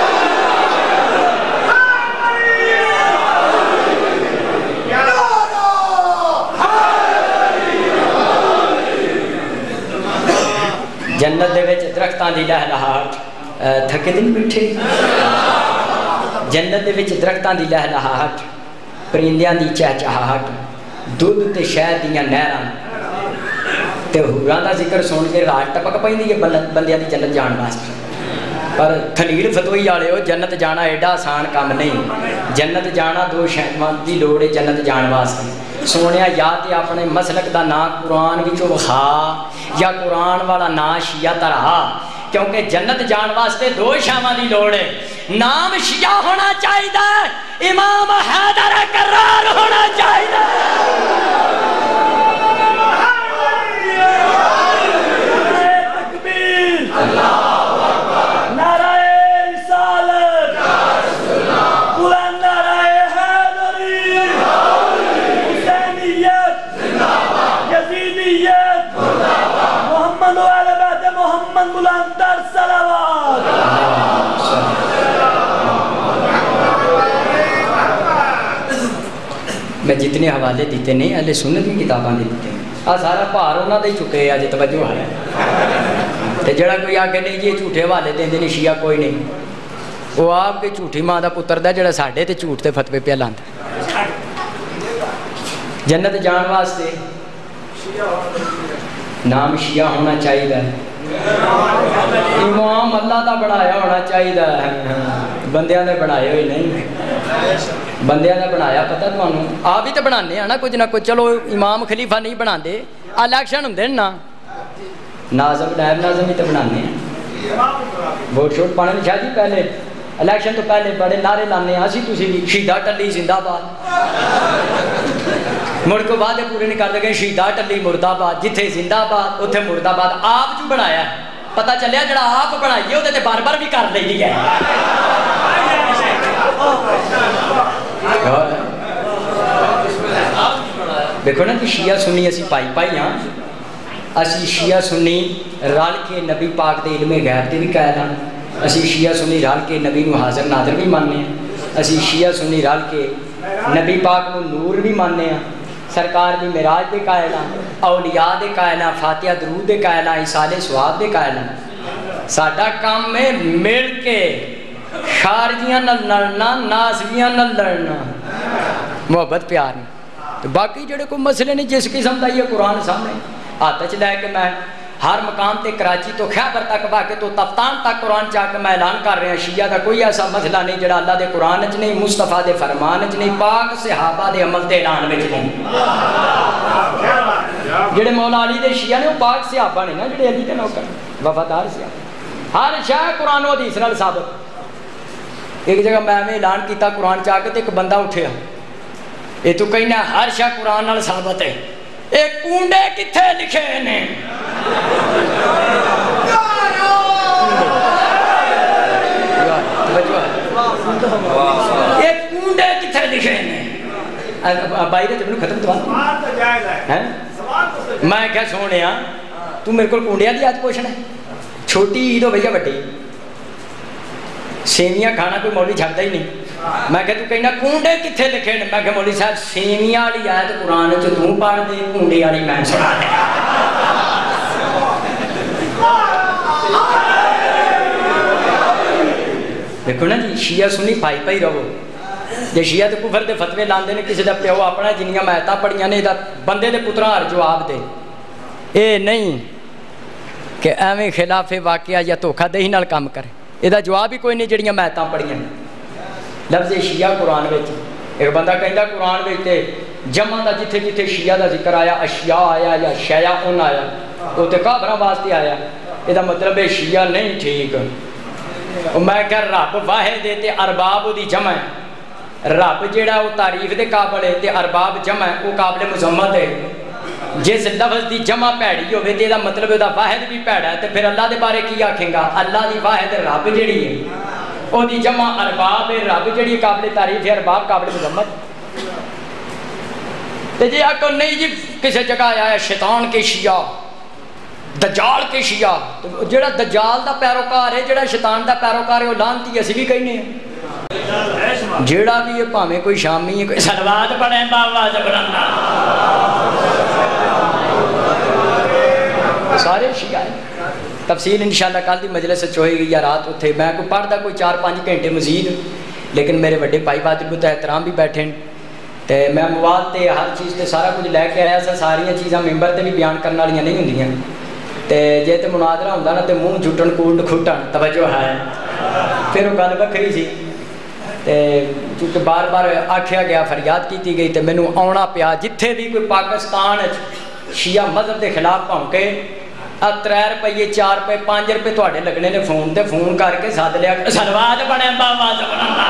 जन्नत दे विच दरख्तां दी लहलहाट, थके दिन बैठे। जन्नत दे विच दरख्तां दी लहलहाट, परिंदियां दी चहचहाहट, दुध ते शहद दीयां नहरां ते हूरां दा जिक्र सुन के रात टपक पैंदी है बंदियां दी जन्नत जाण वास्ते। पर खलील फतोई वाले हो जन्नत जाना एडा आसान काम नहीं। जन्नत जाना दो शैतां दी लोड़ है जन्नत जाण वास्ते। सोनिया या ते अपने मसलक दा नाम कुरान विचों विखा या कुरान वाला ना शिया तरहा, क्योंकि जन्नत जाण वास्ते दो शामां दी लोड़ है। नाम शिया होना चाहिए, इमाम हैदर करार होना चाहिए। मैं जितने हवाले दिते ने अले सुन्नत की किताबां दे दिते आ सारा भार उन्हां दे ही चुके अज तवज्जो है। ते जड़ा कोई आगे नहीं जी झूठे हवाले देंदे ने शिया कोई नहीं, वो आपके झूठी मां दा पुत्र दा जड़ा साडे ते झूठ ते फतवे पे लांदा। जन्नत जान वास्ते नाम शिया होना चाहिए, इमाम अल्लाह दा बनाया होना चाहिए, बंदियां दे बनाए हुए नहीं। बंदियां ने बनाया पता तुहानू, आप भी तो बनाने ना कुछ ना कुछ। चलो इमाम खलीफा नहीं बनाते, इलेक्शन होंदे ना नाज़म नायब नाज़म भी तो बनाने, वोट शोट पाने शाह जी पहले इलेक्शन तो पहले बड़े नारे लाने असी तुसी भी शहीदा टल्ली जिंदाबाद, मुड़ को वादे पूरे नहीं करते गए शहीदा टल्ली मुर्दाबाद, जिथे जिंदाबाद उथे मुर्दाबाद। आप जो बनाया पता चलिया जड़ा आप बनाइए वो बार बार भी कर ली है। देखो ना कि शिया सुन्नी असी पाई पाई हाँ, असी शिया सुन्नी रल के नबी पाक के इल्मे गैब के भी कायल हाँ, असी शिया सुन्नी रल के नबी नूं हाज़र नाज़र भी मानने हैं, असी शिया सुन्नी रल के नबी पाक नूं नूर भी मानने हैं, सरकार की मिराज के कायल हाँ, औलिया के कायल हाँ, फातिहा दरूद के कायल हाँ, इसाले सवाब के कायल हाँ। साडा काम है मिल के खारजियां नाल लड़ना, नासबियां नाल लड़ना, मोहब्बत प्यार ने। तो बाकी जेड़े कोई मसले नहीं जिस किस्म का ये कुरान सामने हाथ च लैके मैं हर मकाम ते कराची तो खैबर तक बाके तो तफ्तान तक कुरान चा के मैं ऐलान कर रहा शिया का कोई ऐसा मसला नहीं जड़ा अल्लाह के कुरान च नहीं, मुस्तफा के फरमान च नहीं, पाक सहाबा के अमल के ऐलान में नहीं। जेड़े मौला अली दे शिया ने वो पाक सहाबा ने ना, जेड़े अली के नौकर वफादार से हर शाह कुरान हदीस नाल साबित। एक जगह मैं ऐलान किया कुरान चा के तो एक बंदा उठिया, ये तू कहना हर शाह कुरान नाल साबित है, एक कूंडे किथे लिखे ने? एक कूंडे किथे लिखे ने? भाई ने मैनू खत्म दवा है। मैं क्या सोने तू मेरे को कूंडिया की याद पूछना है? छोटी ईद हो भैया बड़ी सेवियां खाना कोई मौलवी छड्डदा ही नहीं। میں کہ تو کہنا کونڈے کتنے لکھے نے؟ میں کہ مولوی صاحب سیویاں والی آیت قرآن چ تو پڑھ دے، کونڈے والی میں سنا دے۔ دیکھو نا جی، شیعہ سنی پائی پائی رہو۔ جی شیعہ تے کفر دے فتوے لاندے نے، کسی دا پیو اپنا جنیاں میتاں پڑھیاں نے، بندے دے پتراں ہر جواب دے۔ اے نہیں کہ ایویں خلاف واقعہ یا دھوکھا دہی نال کام کرے، یہ جواب ہی کوئی نہیں جڑیاں میتاں پڑھیاں۔ لفظ شیعہ قرآن وچ ایک بندہ کہندا قرآن وچ تے جمع دا جتھے جتھے شیعہ دا ذکر آیا، اشیاء آیا یا شیعون آیا، وہ تے کافراں واسطے آیا، یہ مطلب ہے شیعہ نہیں ٹھیک۔ میں کہ رب واحد ہے تے ارباب دی جمع ہے، رب جیڑا وہ تعریف دے قابل ہے تے ارباب جمع ہے، وہ قابل مذمت ہے۔ جس لفظ دی جمع پیڑی ہوئے تے دا مطلب ہے دا واحد بھی پیڑا ہے، تے پھر اللہ دے بارے کی آکھیں گا؟ اللہ دی واحد رب جیڑی ہے وہ دی جمع ارباب ہے، رب جیڑی قابل تعریف ہے، ارباب قابل مذمت۔ تے جی آکو نہیں جی کسی جگہ آیا ہے شیطان کے شیعہ، دجال کے شیعہ، تو جڑا دجال دا پیروکار ہے، جڑا شیطان دا پیروکار ہے، وہ لانتی اسی بھی کہنے ہیں۔ جیڑا بھی ہے پاویں کوئی شامی ہے، کوئی صلوات پڑھیں بابا زبرندہ، سارے شیعہ ہیں۔ تفصیل انشاءاللہ کل دی مجلس سے ہوئے گی یا رات اتھے، میں کوئی پڑھتا کوئی 4-5 گھنٹے مزید، لیکن میرے بڑے بھائی واجب احترام بھی بیٹھے تے میں مواد تے ہر چیز تے سارا کچھ لے کے آیا سا، ساریاں چیزاں ممبر تے بھی بیان کرنے والیاں نہیں ہوندیاں، تے جے تے مناظرہ ہوندا نا تے منہ جھٹن کوڑ کھٹن توجہ ہے، پھر وہ گل وکھری سی۔ تے چونکہ بار بار آکھیا گیا، فریاد کیتی گئی، تے مینوں آਉਣਾ پیا جتھے بھی کوئی پاکستان شیعہ مذہب کے خلاف پھونکے، 3 روپے 4 روپے 5 روپے تواڈے لگنے نے فون تے، فون کر کے سد لیا صلوات پڑھیں بابا زبرندہ،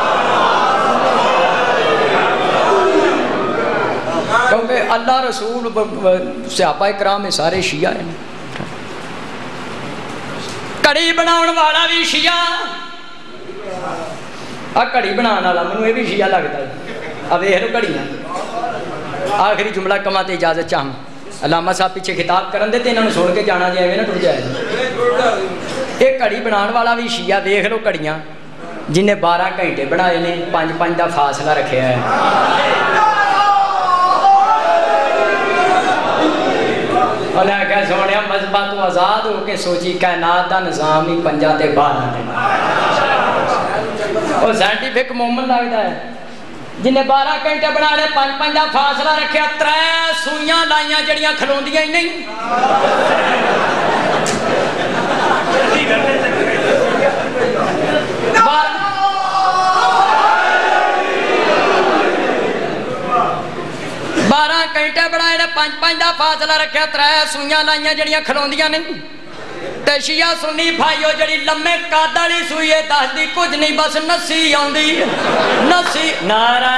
کیونکہ اللہ رسول صحابہ کرام سارے شیعہ ہیں۔ کڑی بناؤن والا بھی شیعہ، کڑی بنانے والا مینوں یہ بھی شیعہ لگتا ہے۔ اب ویکھ لو کڑیاں۔ آخری جملہ کما تے اجازت چاہوں، علامہ صاحب پیچھے خطاب کرن دے تے انہاں نوں سن کے جانا جی ایویں نہ ٹر جائے۔ ایک کڑی بنان والا بھی شیعہ، ویکھ لو کڑیاں جن نے 12 گھنٹے بنائے نے، 5-5 دا فاصلہ رکھیا ہے۔ انہیں کہا سونے مذہبہ تو آزاد ہو کے سوچی کائنات دا نظام ہی 5 تے 12 دے، وہ سائنٹیفک مومن لگتا ہے جن نے 12 گھنٹے بنا لے، 5-5 دا فاصلہ رکھیا، 3 سوئیاں لائیاں جڑیاں کھلوندیاں ہی نہیں۔ 12 گھنٹے بنائے نے، 5-5 دا فاصلہ رکھیا، 3 سوئیاں لائیاں جڑیاں کھلوندیاں نہیں۔ تے شیعہ سنی بھائیو جڑی لمے قد والی سوئی ہے دسدی کچھ نہیں، بس نسی آندی نسی۔ نعرہ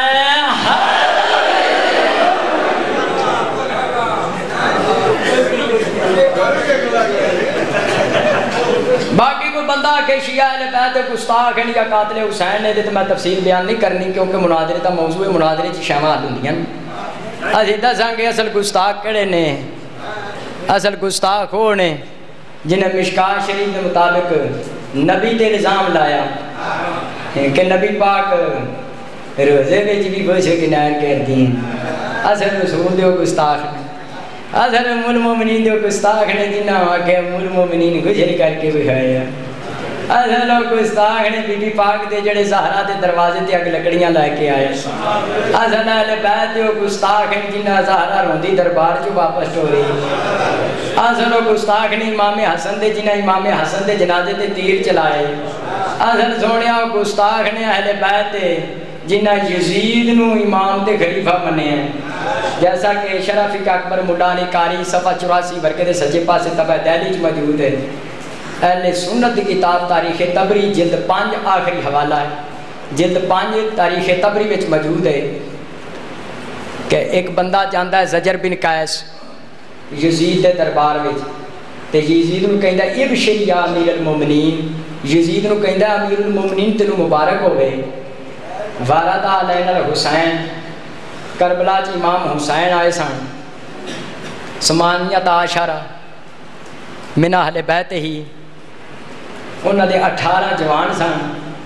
باقی کوئی بندہ کہ شیعہ اہل بیت گستاخ ہیں یا قاتل حسین نے، تو میں تفصیل بیان نہیں کرنی کیونکہ مناظرے دا موضوع ہے، مناظرے چ شامل ہوندیاں۔ اسی دساں گے اصل گستاخ کہڑے نے۔ اصل گستاخ وہ نے جنہیں مشکات شریف کے مطابق نبی تے الزام لایا کہ نبی پاک روزے میں بھی بوجھے کنار کر دیں۔ اصل رسول دیو گستاخ نے، اصل مومنین دیو گستاخ نے، جنہاں آکھے مومنین گزر کر کے بکھایا۔ اصل گستاخ نے بی بی پاک دے جڑے زہرا دے دروازے تے اگ لکڑیاں لے کے آئے۔ اصل اہل بیت دیو گستاخ نے جنہاں زہرا روندی دربار چ واپس ٹورے۔ اصل گستاخ نے امام حسن دے جنہاں امام حسن دے جنازے تے تیر چلائے۔ اصل سونیا گستاخ نے اہل بیت جنہاں یزید نو امام تے خلیفہ منے ہیں، جیسا کہ شرف اکبر ملا علی قاری صفحہ 84 ورقے دے سجے پاسے طبع دہلی چ موجود ہے۔ اہل سنت کتاب تاریخ طبری جلد 5 آخری حوالہ ہے، جلد 5 تاریخ طبری وچ موجود ہے کہ ایک بندہ جاندا ہے زجر بن قیس یزید دے دربار وچ، تے یزید نو کہندا ابشر یا امیر المومنین، یزید نو کہندا امیر المومنین تینوں مبارک ہوے، وارد علینا الحسین، کربلا چ امام حسین آئے سن، ثمانیۃ عشرہ من اہل بیت ہی، انہاں دے 18 جوان سن،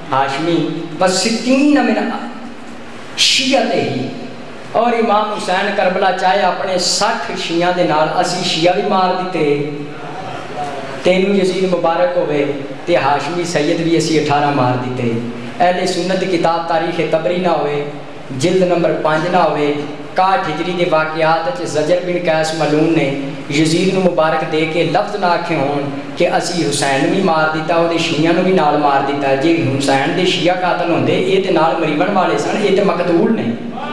ہاشمی وستین من شیعت ہی، اور امام حسین کربلا چاہے اپنے 60 شیعہ دے نال اسی شیعہ بھی مار دیتے، تینوں یزید مبارک ہوئے تے ہاشمی سید بھی اسی 18 مار دیتے۔ اہل سنت کتاب تاریخ طبری نہ ہوئے، جلد نمبر 5 نہ ہوئے، 61 ہجری دے واقعات زجر بن قیس ملعون نے یزید نو مبارک دے کے لفظ نہ آکھے ہون کہ اسی حسین بھی مار دیتا، وہ دے شیعہ نو بھی نال مار دیتا۔ جی حسین دے شیعہ قاتل ہوندے یہ تے نال مریون والے سن، یہ تے مقتول نے۔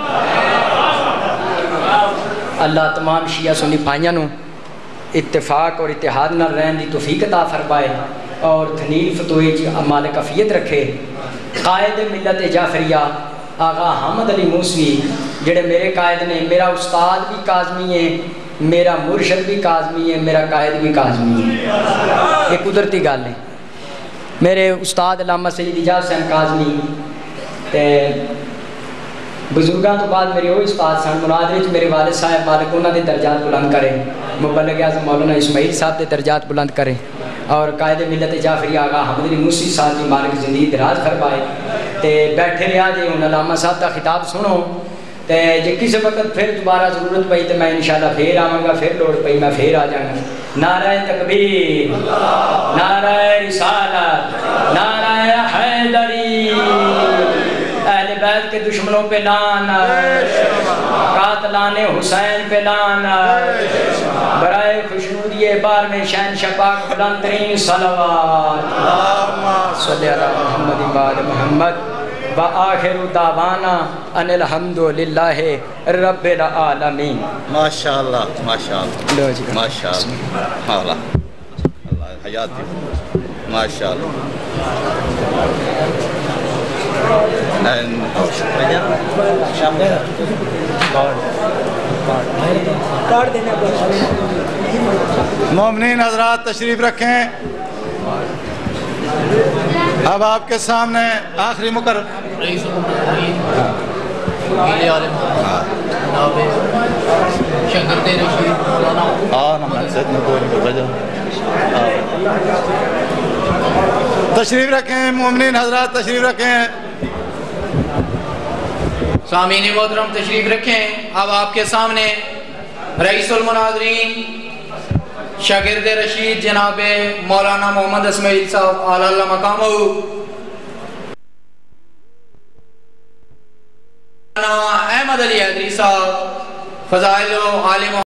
اللہ تمام شیعہ سنی بھائیاں نو اتفاق اور اتحاد نہ رہن دی توفیق عطا فرمائے اور تھنیل فتوی مالک عافیت رکھے۔ قائد ملت جعفریہ آغا حامد علی موسوی جڑے میرے قائد نے، میرا استاد بھی کاظمی ہے، میرا مرشد بھی کاظمی ہے، میرا قائد بھی کاظمی ہے، یہ قدرتی گل ہے۔ میرے استاد علامہ سید اجاز حسین کاظمی تے بزرگاں تو بعد میرے وہ استاد سن، مناظرے وچ میرے والد صاحب مالک انہاں دے درجات بلند کرے، مبلغ اعظم مولانا اسماعیل صاحب دے درجات بلند کرے، اور قائد ملت جعفری آغا حامد علی موسوی صاحب دی مالک زندگی دراز فرمائے۔ تے بیٹھے رہا جی ہن علامہ صاحب دا خطاب سنو، تے جے کسی وقت پھر دوبارہ ضرورت پئی تے میں انشاءاللہ پھر آواں گا، پھر لوڑ پئی میں پھر آ جاؤں گا۔ نعرہ تکبیر، نعرہ رسالت، نعرہ حیدری، اہل بیت کے دشمنوں پہ لعنت، قاتلان حسین پہ لعنت، برائے خوشنودی بار میں شہن شفاق بلند ترین صلوات صلی اللہ محمد وآل محمد وآخر دعوانا ان الحمدللہ رب العالمین۔ ماشاءاللہ ماشاءاللہ ماشاءاللہ، اللہ حیات دی، ماشاءاللہ۔ مومنین حضرات تشریف رکھیں۔ اب آپ کے سامنے آخری مقرر تشریف رکھیں، مومنین حضرات تشریف رکھیں، سامعین محترم تشریف رکھیں۔ اب آپ کے سامنے رئیس المناظرین شاگرد رشید جناب مولانا محمد اسماعیل صاحب اعلی اللہ مقامہ، مولانا احمد علی حیدری صاحب فضائل و عالم